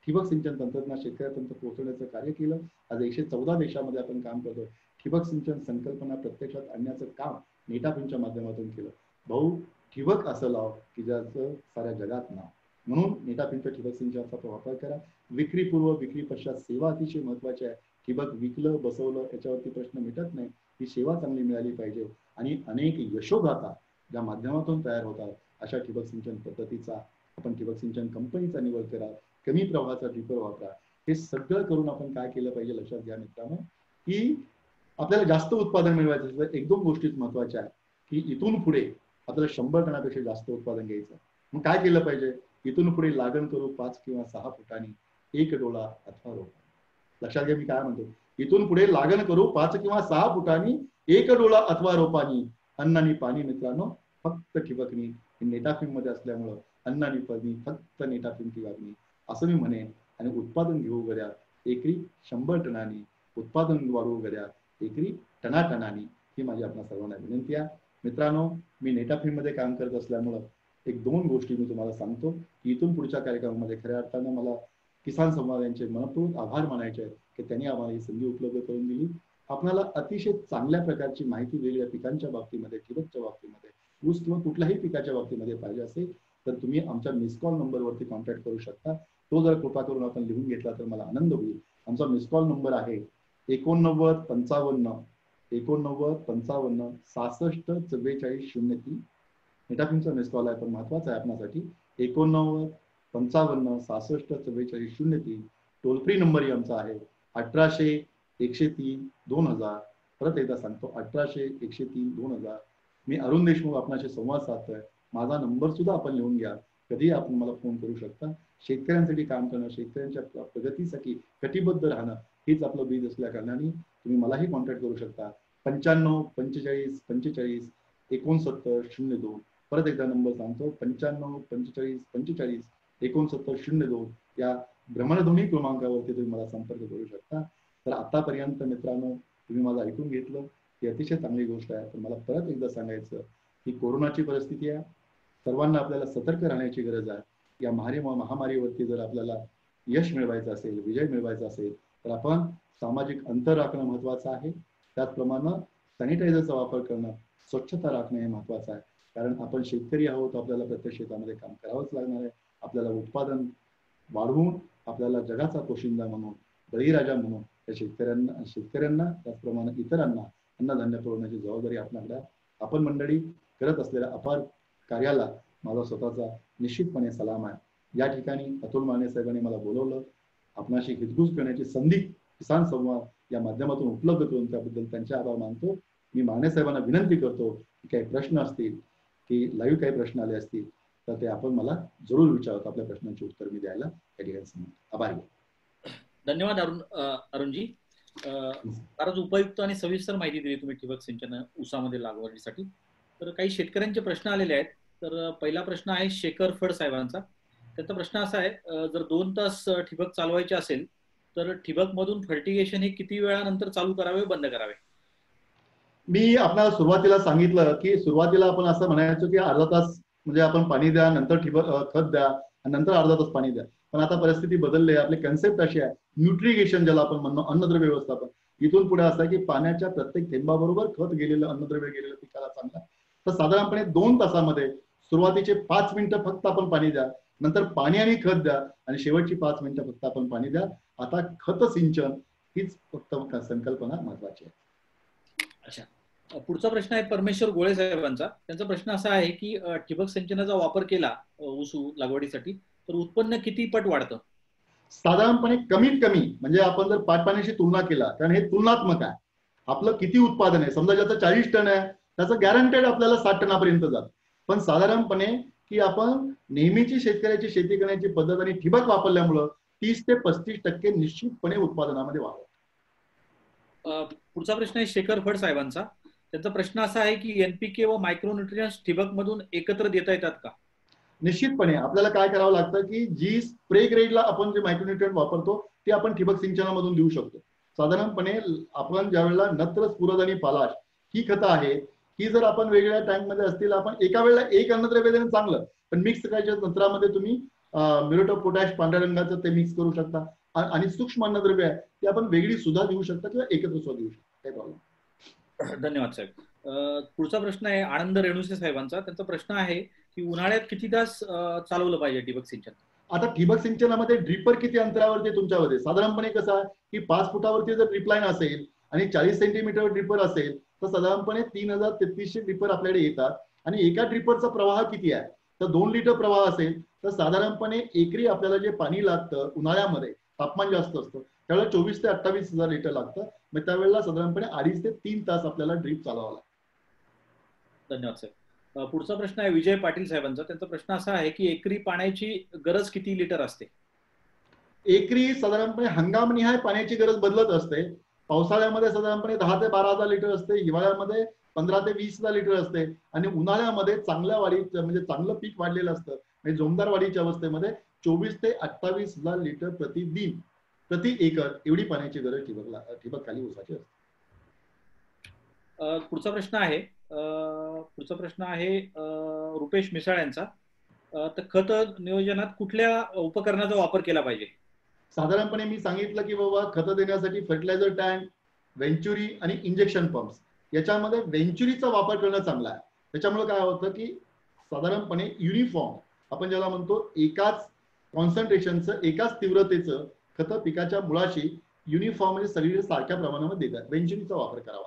ठिबक सिंचन तंत्रज्ञान शेतकऱ्यापर्यंत पोहोचवण्याचं कार्य केलं. आज 114 देशामध्ये आपण काम करतो. ठिबक सिंचन संकल्पना प्रत्यक्षात आणण्याचं काम नेटाफिमच्या माध्यमातून केलं. भाऊ, ठिबक असं लाव की ज्याचं साऱ्या जगात नाव. म्हणून नेटाफिमच्या ठिबक सिंचनाचा वापर करा. विक्रीपूर्व विक्री पश्चात सेवा अतिशय महत्वाची आहे. ठिबक विकलं बसवलं याच्यावरती प्रश्न मिटत नाही. ही सेवा चांगली मिळाली पाहिजे आणि अनेक यशोगाथा ज्या माध्यमातून तयार होतात अशा ठिबक सिंचन पद्धतीचा आपण ठिबक सिंचन कंपनीचा निवड करा. कमी प्रवाहाचा ड्रिपर वापरा. हे सगळं करून आपण काय केलं पाहिजे लक्षात घ्या मित्रांनो, की आपल्याला जास्त उत्पादन मिळवायचं असेल तर 1-2 गोष्टीच महत्वाच्या आहेत, की इथून पुढे आपल्याला 100 टनापेक्षा जास्त उत्पादन घ्यायचं. मग काय केलं पाहिजे? इथून पुढे लागण करू 5 किंवा 6 फुटांनी 1 डोला अथवा रोप. लक्षात घ्या मी काय म्हणतो. इथून पुढे लागण करू 5 किंवा 6 फुटांनी 1 डोला अथवा रोपानी. अन्न आणि पाणी मित्रांनो फक्त ठिबकनी. नेटाफिम मध्ये असल्यामुळं अन्न आणि पाणी फक्त नेटाफिम ठिबकनी असं मी म्हणेन. आणि उत्पादन घेऊ गड्या एकरी 100 टनांनी. उत्पादन वाढवू गड्या एकरी टनाटनानी. ही माझी आपल्या सर्वांना विनंती आहे. मित्रांनो, मी नेटाफिम मध्ये काम करत असल्यामुळं 1-2 गोष्टी मी तुम्हाला सांगतो की इथून पुढच्या कार्यक्रमामध्ये खऱ्या अर्थानं मला किसान संवाद यांचे मनपूर्वक आभार मानायचे आहेत की त्यांनी आम्हाला ही संधी उपलब्ध करून दिली. आपल्याला अतिशय चांगल्या प्रकारची माहिती दिली या पिकांच्या बाबतीमध्ये, ठिबकच्या बाबतीमध्ये, ऊस किंवा कुठल्याही पिकाच्या बाबतीमध्ये पाहिजे असेल तर तुम्ही आमच्या मिस कॉल नंबरवरती कॉन्टॅक्ट करू शकता. तो जर कृपा करून आपण लिहून घेतला तर मला आनंद होईल. आमचा मिस कॉल नंबर आहे 8955 66 4403. नेटाफिमचा मिस कॉल आहे पण महत्वाचा आहे आपल्यासाठी. 8955 66 4403. टोल फ्री नंबरही आमचा आहे 1800 103 2000. परत एकदा सांगतो 1800 103 2000. मी अरुण देशमुख आपणाशी संवाद साधतोय. माझा नंबर सुद्धा आपण लिहून घ्या. कधीही आपण मला फोन करू शकता. शेतकऱ्यांसाठी काम करणं, शेतकऱ्यांच्या प्रगतीसाठी कटिबद्ध राहणं हीच आपलं बीज असल्या कारणाने तुम्ही मलाही कॉन्टॅक्ट करू शकता. 95 45 45 69 02. परत एकदा नंबर सांगतो 95 45 45 69 02. या भ्रमणध्वनी क्रमांकावरती तुम्ही मला संपर्क करू शकता. तर आतापर्यंत मित्रांनो तुम्ही माझं ऐकून घेतलं ही अतिशय चांगली गोष्ट आहे. पण मला परत एकदा सांगायचं की कोरोनाची परिस्थिती आहे. सर्वांना आपल्याला सतर्क राहण्याची गरज आहे. या महामारीवरती जर आपल्याला यश मिळवायचं असेल, विजय मिळवायचा असेल तर आपण सामाजिक अंतर राखणं महत्वाचं आहे. त्याचप्रमाणे सॅनिटायझरचा वापर करणं, स्वच्छता राखणं हे महत्वाचं आहे. कारण आपण शेतकरी आहोत. आपल्याला प्रत्येक शेतामध्ये काम करावंच लागणार आहे. आपल्याला उत्पादन वाढवून आपल्याला जगाचा पोशिंदा म्हणून, बळीराजा म्हणून या शेतकऱ्यांना त्याचप्रमाणे इतरांना अन्नधान्य पुरवण्याची जबाबदारी आपल्याकडे. आपण मंडळी करत असलेल्या अपार कार्याला माझा स्वतःचा निश्चितपणे सलाम आहे. या ठिकाणी अतुल माने साहेबांनी मला बोलवलं, आपणाशी हितगुज करण्याची संधी किसान संवाद या माध्यमातून उपलब्ध करून त्याबद्दल त्यांचे आभार मानतो. मी माने साहेबांना विनंती करतो की काही प्रश्न असतील, की लाईव्ह काही प्रश्न आले असतील तर ते आपण मला जरूर विचारत. आपल्या प्रश्नांची उत्तर मी द्यायला या ठिकाणी आभारी आहे. धन्यवाद अरुणजी. फारच उपयुक्त आणि सविस्तर माहिती दिली तुम्ही ठिबक सिंचन ऊसामध्ये लागवडीसाठी. तर काही शेतकऱ्यांचे प्रश्न आलेले आहेत. तर पहिला प्रश्न आहे शेखर फड साहेबांचा. त्यांचा प्रश्न असा आहे, जर 2 तास ठिबक चालवायचे असेल तर ठिबक मधून फर्टिगेशन हे किती वेळानंतर चालू करावे, बंद करावे? मी आपल्याला सुरुवातीला सांगितलं की सुरुवातीला आपण असं म्हणायचो की अर्धा तास म्हणजे आपण पाणी द्या, नंतर ठिबक खत द्या आणि नंतर अर्धा तास पाणी द्या. पण आता परिस्थिती बदलली आहे. आपली कन्सेप्ट अशी आहे न्यूट्रिगेशन ज्याला आपण म्हणतो, अन्नद्रव्य व्यवस्थापन. इथून पुढे असं आहे की पाण्याच्या प्रत्येक थेंबाबरोबर खत गेलेलं, अन्नद्रव्य गेलेलं पिकाला चांगलं. तर साधारणपणे 2 तासामध्ये सुरुवातीचे 5 मिनिटं फक्त आपण पाणी द्या, नंतर पाणी आणि खत द्या आणि शेवटची 5 मिनिटं फक्त आपण पाणी द्या. आता खत सिंचन हीच फक्त संकल्पना महत्वाची आहे. अच्छा, पुढचा प्रश्न आहे परमेश्वर गोळे साहेबांचा. त्यांचा प्रश्न असा आहे की ठिबक सिंचनाचा वापर केला ऊस लागवडीसाठी तर उत्पन्न किती पट वाढतं? साधारणपणे कमीत कमी म्हणजे आपण जर पाण्याशी तुलना केला, कारण हे तुलनात्मक आहे. आपलं किती उत्पादन आहे, समजा ज्याचं 40 टन आहे त्याचं गॅरंटेड आपल्याला 60 टनापर्यंत जात. पण साधारणपणे की आपण नेहमीची शेतकऱ्याची शेती करण्याची पद्धत आणि ठिबक वापरल्यामुळं 30 ते 35% निश्चितपणे उत्पादनामध्ये वाढ. पुढचा प्रश्न आहे शेखर फड साहेबांचा. त्यांचा प्रश्न असा आहे की एनपीके व मायक्रोन्यूट्रियन्स ठिबक मधून एकत्र देता येतात का? निश्चितपणे आपल्याला काय करावं लागतं की जी स्प्रे ग्रेडला आपण जे मायक्रोन्यूट्रियंट वापरतो ते आपण ठिबक सिंचनामधून देऊ शकतो. साधारणपणे आपण ज्यावेळेला नत्र, स्फुरद आणि पालाश ही खतं आहेत, ही जर आपण वेगवेगळ्या टँक मध्ये असतील, आपण एका वेळेला एक अन्नद्रव्य देणं चांगलं, पण मिक्स करायच्या तंत्रामध्ये तुम्ही म्युरेट ऑफ पोटॅश पांढऱ्या रंगाचं ते मिक्स करू शकता आणि सूक्ष्म अन्नद्रव्य आहे ते आपण वेगळी सुद्धा देऊ शकता किंवा एकत्र सुद्धा देऊ शकता, काही प्रॉब्लेम. धन्यवाद साहेब. पुढचा प्रश्न आहे आनंद रेणुसे साहेबांचा. त्यांचा प्रश्न आहे की उन्हाळ्यात किती तास चालवलं पाहिजे ठिबक सिंचन? आता ठिबक सिंचनामध्ये ड्रिपर किती अंतरावरती तुमच्यामध्ये साधारणपणे कसं आहे की 5 फुटावरती जर ड्रिप लाईन असेल आणि 40 सेंटीमीटर ड्रिपर असेल तर साधारणपणे 3300 ड्रिपर आपल्याकडे येतात. आणि एका ड्रिपरचा प्रवाह किती आहे तर 2 लिटर प्रवाह असेल तर साधारणपणे एकरी आपल्याला जे पाणी लागतं उन्हाळ्यामध्ये तापमान जास्त असतं त्यावेळेला 24 ते 28,000 लिटर लागतं. मग त्यावेळेला साधारणपणे 2.5 ते 3 तास आपल्याला ड्रिप चालवावा लागतं. धन्यवाद साहेब. पुढचा प्रश्न आहे विजय पाटील साहेबांचा. त्यांचा प्रश्न असा आहे की एकरी पाण्याची गरज किती लिटर असते? एकरी साधारणपणे हंगामनिहाय पाण्याची गरज बदलत असते. पावसाळ्यामध्ये साधारणपणे 10 ते 12,000 लिटर असते, हिवाळ्यामध्ये 15 ते 20,000 लिटर असते आणि उन्हाळ्यामध्ये चांगल्या वाढीचं म्हणजे चांगलं पीक वाढलेलं असतं म्हणजे जोमदार वाढीच्या अवस्थेमध्ये 24 ते 28,000 लिटर प्रतिदिन प्रति एकर एवढी पाण्याची गरज ठिबक खाली ऊसाची असते. पुढचा प्रश्न आहे रुपेश मिसाळ यांचा. तर खत नियोजनात कुठल्या उपकरणाचा वापर केला पाहिजे? साधारणपणे मी सांगितलं की बाबा खत देण्यासाठी फर्टिलायझर टँक, वेंचुरी आणि इंजेक्शन पंप्स याच्यामध्ये वेंचुरीचा वापर करणं चांगला आहे. त्याच्यामुळे काय होतं की साधारणपणे युनिफॉर्म आपण ज्याला म्हणतो एकाच कॉन्सन्ट्रेशनचं एकाच तीव्रतेचं खत पिकाच्या मुळाशी युनिफॉर्म म्हणजे सगळीकडे सारख्या प्रमाणामध्ये देतात. वेंचुरीचा वापर करावा.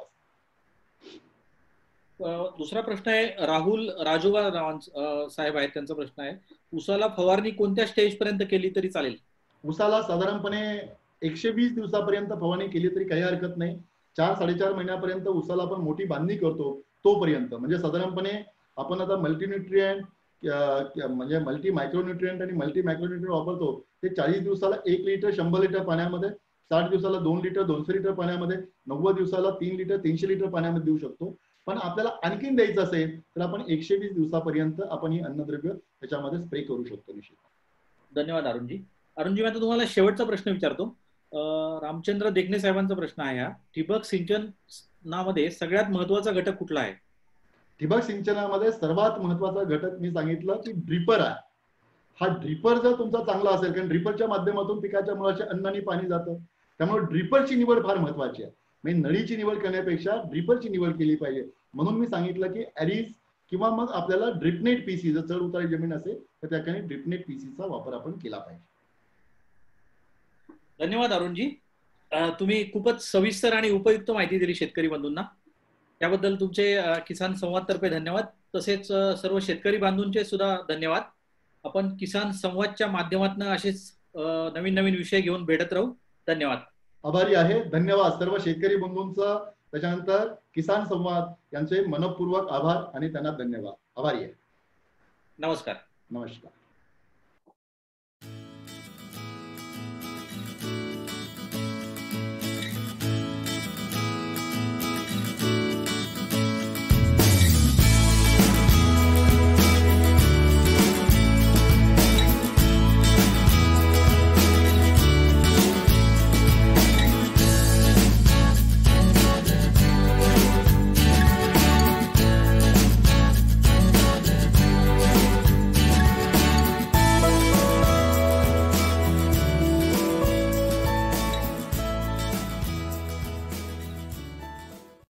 दुसरा प्रश्न आहे राहुल राजूबा साहेब आहेत. त्यांचा प्रश्न आहे उसाला फवारणी कोणत्या स्टेज पर्यंत केली तरी चालेल? उसाला साधारणपणे 120 दिवसापर्यंत फवारणी केली तरी काही हरकत नाही. 4-4.5 महिन्यापर्यंत उसाला आपण मोठी बांधणी करतो तोपर्यंत म्हणजे साधारणपणे आपण आता मल्टीन्यूट्रिएंट म्हणजे मल्टी मायक्रोन्यूट्रिएंट आणि मल्टी मायक्रोन्यूट्रिएंट वापरतो ते 40 दिवसाला 1 लिटर 100 लिटर पाण्यामध्ये, 60 दिवसाला 2 लिटर 200 लिटर पाण्यामध्ये, 90 दिवसाला 3 लिटर 300 लिटर पाण्यामध्ये देऊ शकतो. पण आपल्याला आणखीन द्यायचं असेल तर आपण 120 दिवसापर्यंत आपण ही अन्नद्रव्य त्याच्यामध्ये स्प्रे करू शकतो निश्चित. धन्यवाद अरुणजी. अरुणजी मी आता तुम्हाला शेवटचा प्रश्न विचारतो. रामचंद्र देखणे साहेबांचा प्रश्न आहे हा. ठिबक सिंचनामध्ये सगळ्यात महत्वाचा घटक कुठला आहे? ठिबक सिंचनामध्ये सर्वात महत्वाचा घटक मी सांगितलं की ड्रिपर आहे. हा ड्रिपर जर तुमचा चांगला असेल कारण ड्रिपरच्या माध्यमातून पिकाच्या मुळाचे अन्न आणि पाणी जातं त्यामुळे ड्रिपरची निवड फार महत्वाची आहे. म्हणजे नळीची निवड करण्यापेक्षा ड्रिपरची निवड केली पाहिजे. म्हणून मी सांगितलं की ॲरीज किंवा मग आपल्याला ड्रिपनेट पीसी जर चढ उतारी जमीन असेल तर त्या ठिकाणी ड्रिपनेट पीसीचा वापर आपण केला पाहिजे. धन्यवाद अरुणजी. तुम्ही खूपच सविस्तर आणि उपयुक्त माहिती दिली शेतकरी बंधूंना. त्याबद्दल तुमचे किसान संवाद तर्फे धन्यवाद. तसेच सर्व शेतकरी बांधूंचे सुद्धा धन्यवाद. आपण किसान संवादच्या माध्यमातून असेच नवीन नवीन विषय घेऊन भेटत राहू. धन्यवाद. आभारी आहे. धन्यवाद सर्व शेतकरी बंधूंचा. त्याच्यानंतर किसान संवाद यांचे मनपूर्वक आभार आणि त्यांना धन्यवाद. आभारी आहे. नमस्कार. नमस्कार.